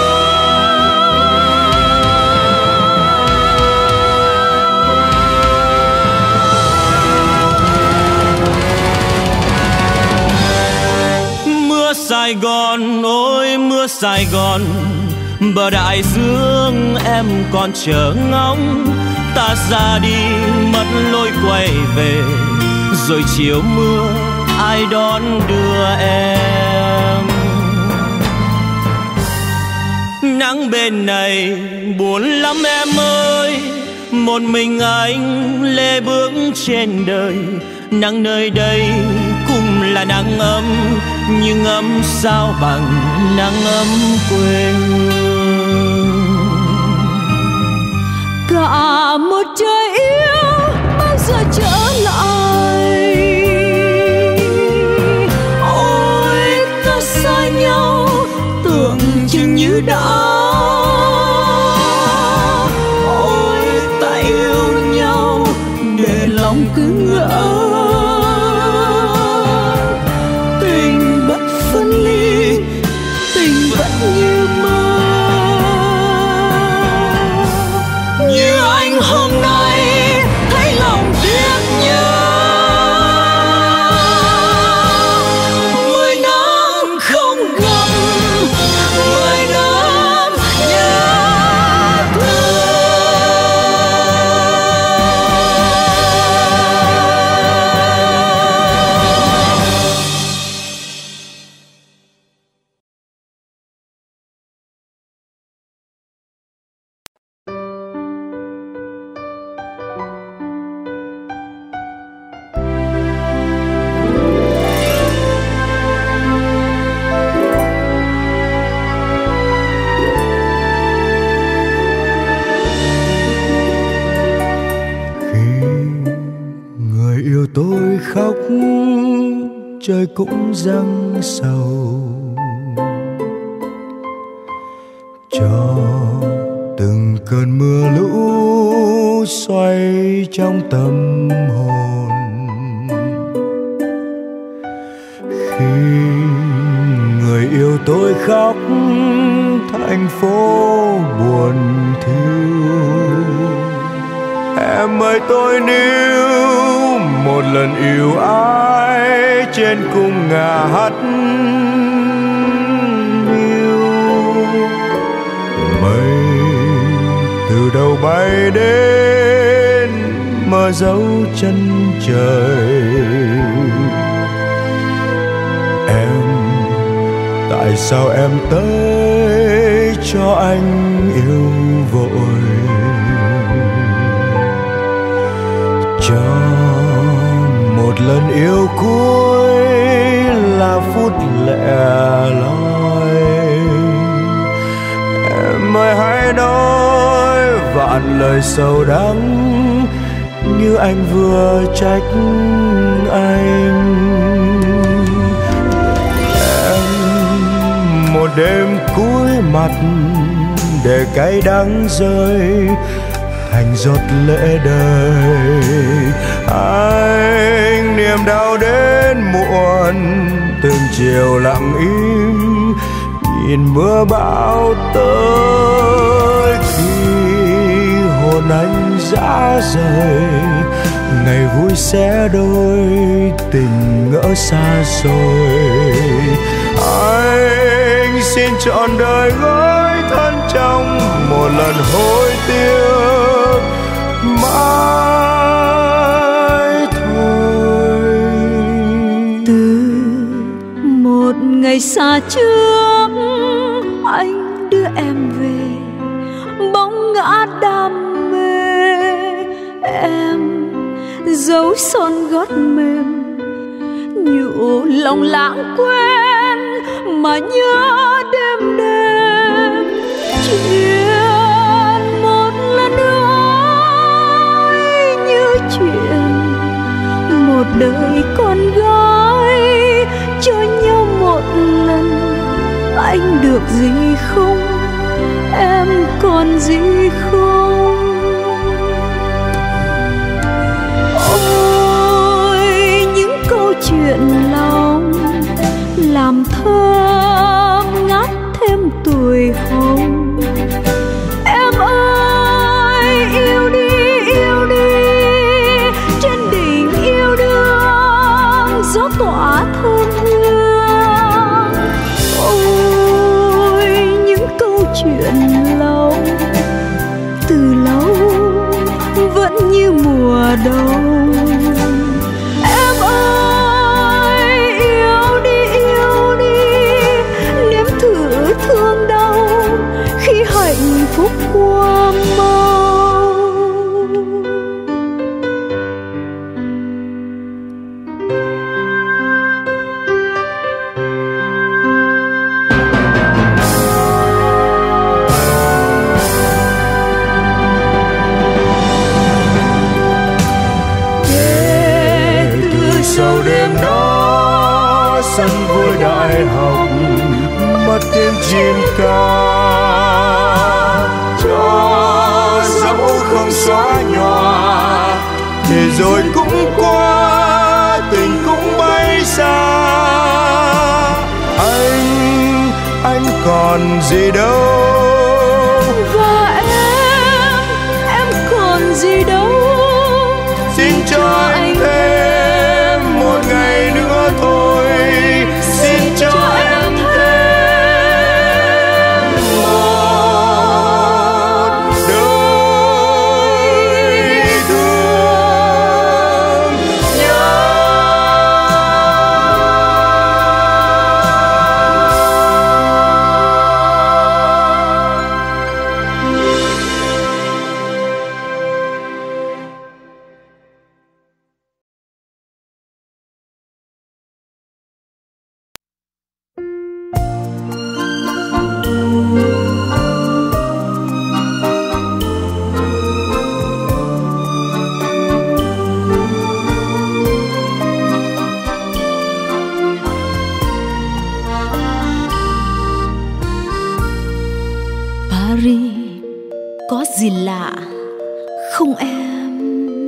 Mưa Sài Gòn ôi mưa Sài Gòn, bờ đại dương em còn chờ ngóng. Ta ra đi mất lối quay về, rồi chiều mưa ai đón đưa em. Nắng bên này buồn lắm em ơi, một mình anh lê bước trên đời. Nắng nơi đây cũng là nắng ấm, nhưng ấm sao bằng nắng ấm quê hương. Cả một trời yêu bao giờ trở lại, ôi ta xa nhau tưởng chừng như đã. Ôi ta yêu nhau để lòng cứ ngỡ, tình bất phân ly, tình vẫn như mơ. Như anh hôm nay thấy lòng tiếc nhớ, 10 năm không gặp, 10 năm nhớ thương. Tôi khóc trời cũng dâng sầu, cho từng cơn mưa lũ xoay trong tâm hồn. Khi người yêu tôi khóc thành phố buồn thiêu, em ơi tôi níu một lần yêu ai trên cung ngả hắt hiu. Mây từ đầu bay đến mờ dấu chân trời. Em tại sao em tới cho anh yêu vội, cho một lần yêu cuối là phút lẻ loi. Em ơi hãy nói vạn lời sầu đắng như anh vừa trách anh. Em một đêm cúi mặt để cay đắng rơi thành giọt lệ đời. Anh niềm đau đến muộn từng chiều lặng im nhìn mưa bão tới. Khi hồn anh rã rời ngày vui sẽ đôi tình ngỡ xa rồi. Anh xin trọn đời gói thân trong một lần hối tiếc mãi thôi. Từ một ngày xa trước anh đưa em về bóng ngã đam mê. Em dấu son gót mềm nhủ lòng lãng quên mà nhớ đêm đêm anh được gì không, em còn gì không. Ôi những câu chuyện lòng làm thơm ngát thêm tuổi hồng. Em ơi yêu đi trên đỉnh yêu đương gió tỏa thơm hương. Ôi những câu chuyện lòng từ lâu vẫn như mùa đông. Em ơi yêu đi nếm thử thương đau khi hạnh phúc qua mau. Sau đêm đó sân vui đại học mất tiếng chim ca, cho dẫu không xóa nhòa thì rồi cũng qua, tình cũng bay xa. Anh còn gì đâu, Và em còn gì đâu. xin cho anh thêm một ngày nữa thôi, xin cho em thêm một đời thương nhớ. Paris có gì lạ không em?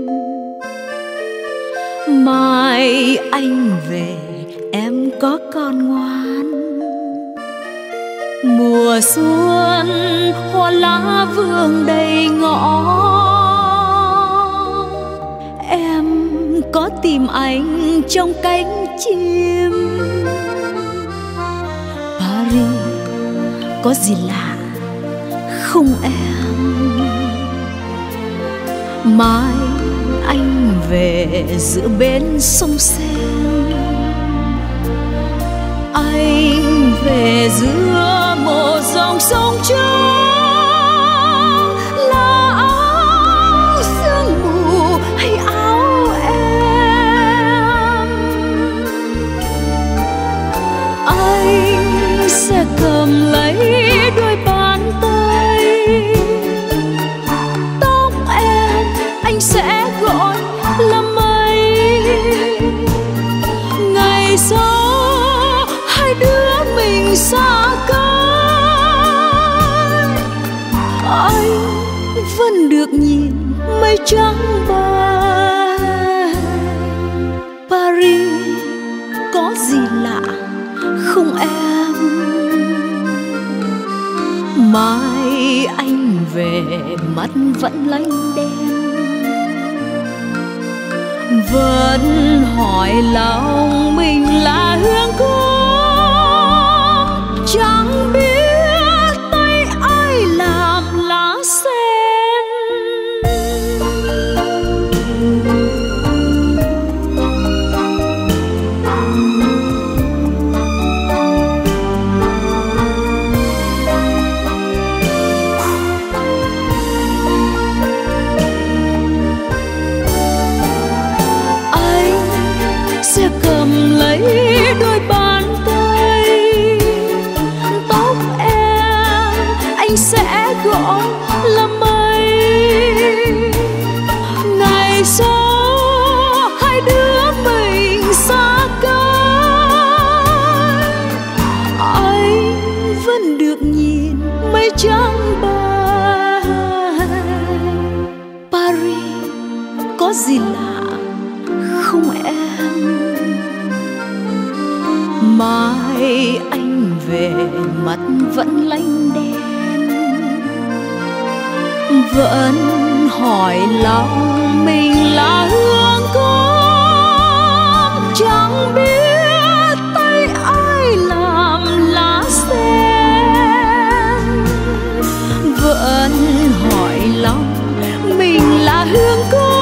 Mai anh về em có con ngoan. Mùa xuân hoa lá vương đầy ngõ. Em có tìm anh trong cánh chim. Paris có gì lạ không em? Mai anh về giữa bến sông Sen. Anh về giữa một dòng sông trắng. Là áo sương mù hay áo em? Anh sẽ cầm lấy đôi bàn tay. Tóc em anh sẽ gọi là mây. Ngày sau hai đứa mình xa cách, anh vẫn được nhìn mây trắng bay. Paris có gì lạ không em? Mai anh về mắt vẫn lánh đen. Vẫn hỏi lòng mình là hương cúc, chẳng biết tay ai làm lá sen. Sẽ cầm lấy đôi bàn tay. Tóc em anh sẽ gọi là mây. Ngày sau hai đứa mình xa cách, anh vẫn lánh đèn, vẫn hỏi lòng mình là hương cốm, chẳng biết tay ai làm lá sen. Vẫn hỏi lòng mình là hương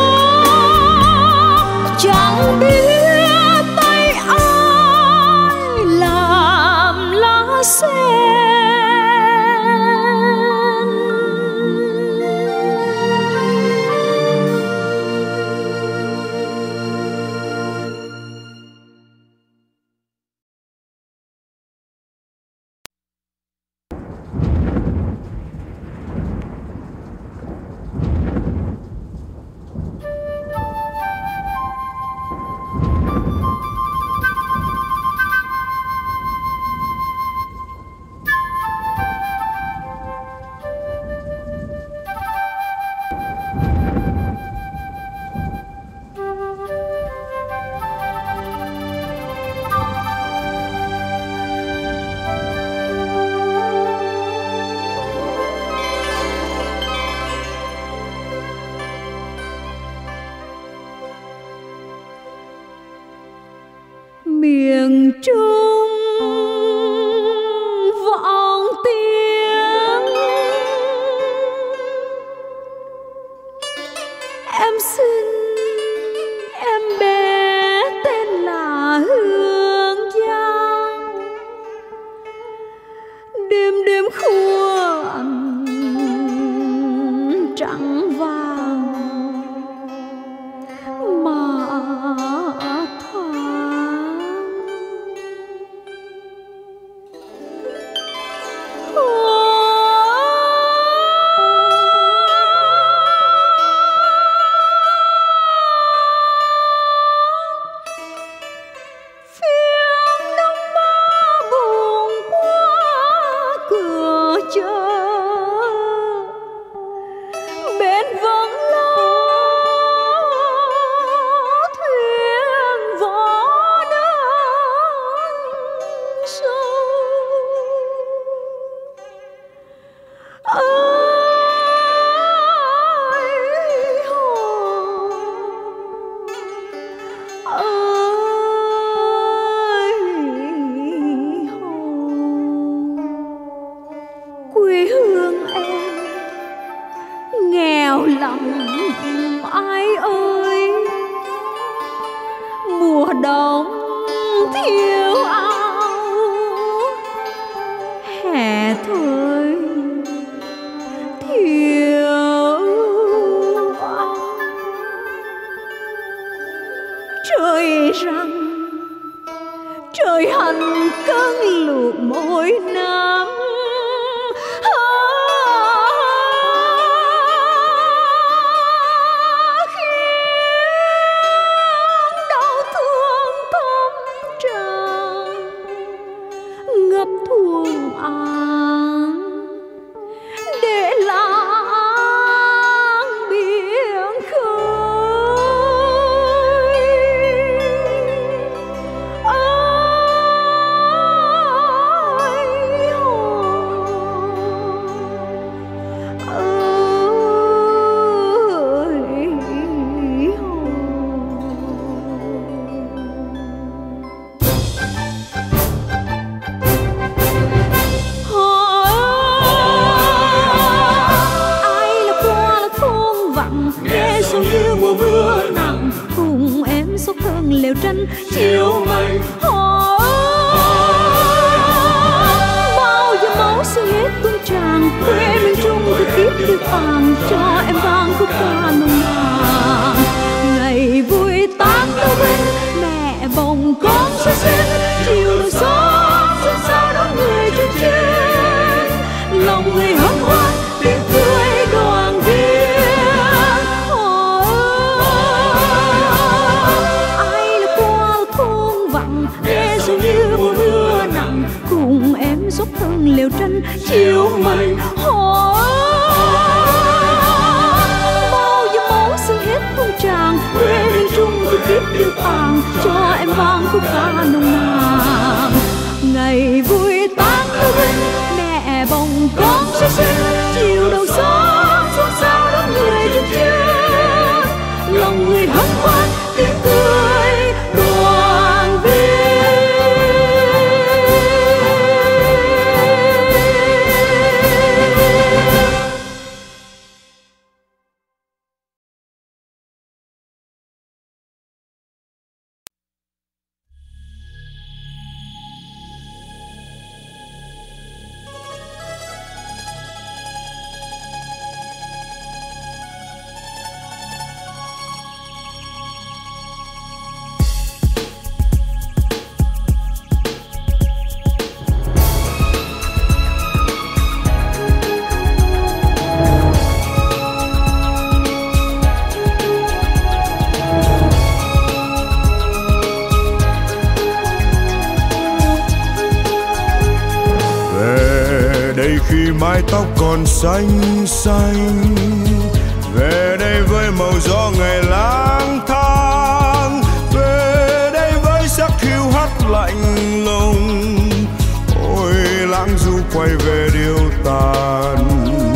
cốm, chẳng biết tay ai làm lá sen. Miền Trung vọng tiếng em xin em bé tên là Hương Giang. Đêm đêm khua ăn trắng vàng mà trời hằn cơn lụt mỗi năm. Khiến đau thương thâm trầm ngập thuồng áng để lãng biển khơi. Mùa mưa nặng cùng em xốc cơn lều tranh chiều mây. Họ bao giờ máu xương hết tuôn tràn quê miền Trung cứ kiếp cứ tàn cho em vang khúc ca nồng nàn. Ngày vui tán tơ bên mẹ bồng con sơ sinh chiều đầu gió xuân sao đón người trên trên lòng người hân hoan tiếng cười đoàn viên. mái tóc còn xanh xanh. Về đây với màu gió ngày lang thang, về đây với sắc hiu hắt lạnh lùng. Ôi lãng du quay về điêu tàn.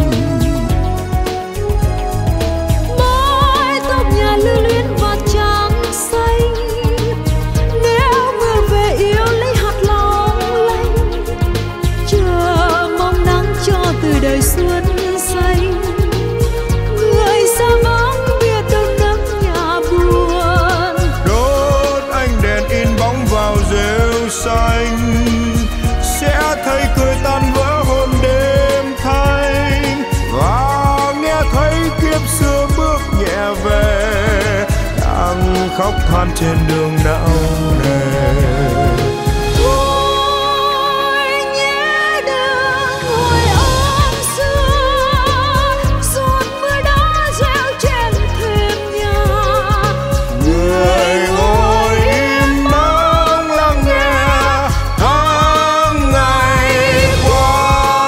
Mái tóc nhà lưu luyến và trắng xanh, nếu mưa về yêu lấy hạt long lanh. Chờ mong nắng cho từ đời xuân xanh. Người xa vắng biết đâu nắng nhà buồn. Đốt ánh đèn in bóng vào rêu xanh, sẽ thấy cười tan vỡ hôn đêm thanh. Và nghe thấy kiếp xưa bước nhẹ về, đang khóc than trên đường não nề. Thôi nhé đừng hồi ôm xưa, giọt mưa đã reo trên thềm nhà. Người ngồi im lặng lắng nghe tháng ngày qua.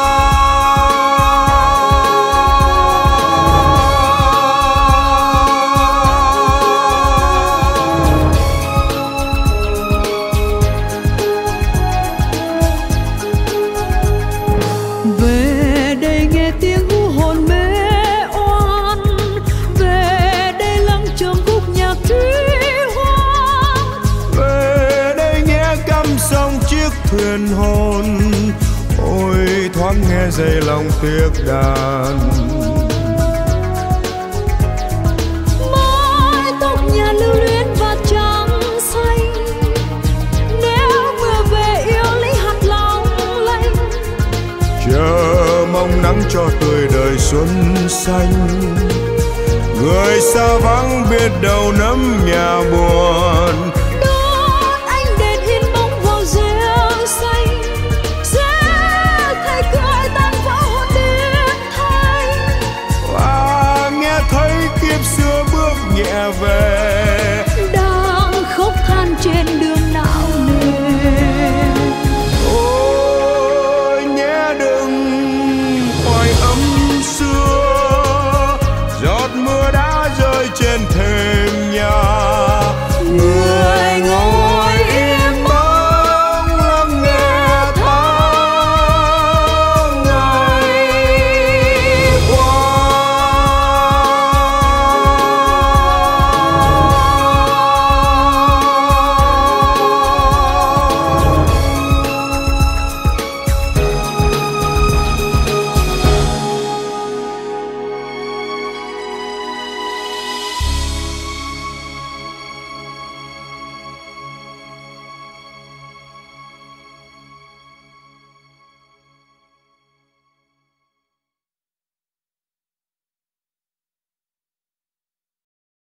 Về đây nghe tiếng hu hồn mê oan, về đây lắng trong khúc nhạc thủy hoang. Về đây nghe cắm sông chiếc thuyền hồn, ôi thoáng nghe dây lòng tiếc đàn. Mái tóc nhà lưu luyến và trắng xanh, nếu mưa về yêu lấy hạt long lanh. Chờ mong nắng cho tươi đời xuân xanh. Người xa vắng biết đâu nấm nhà buồn.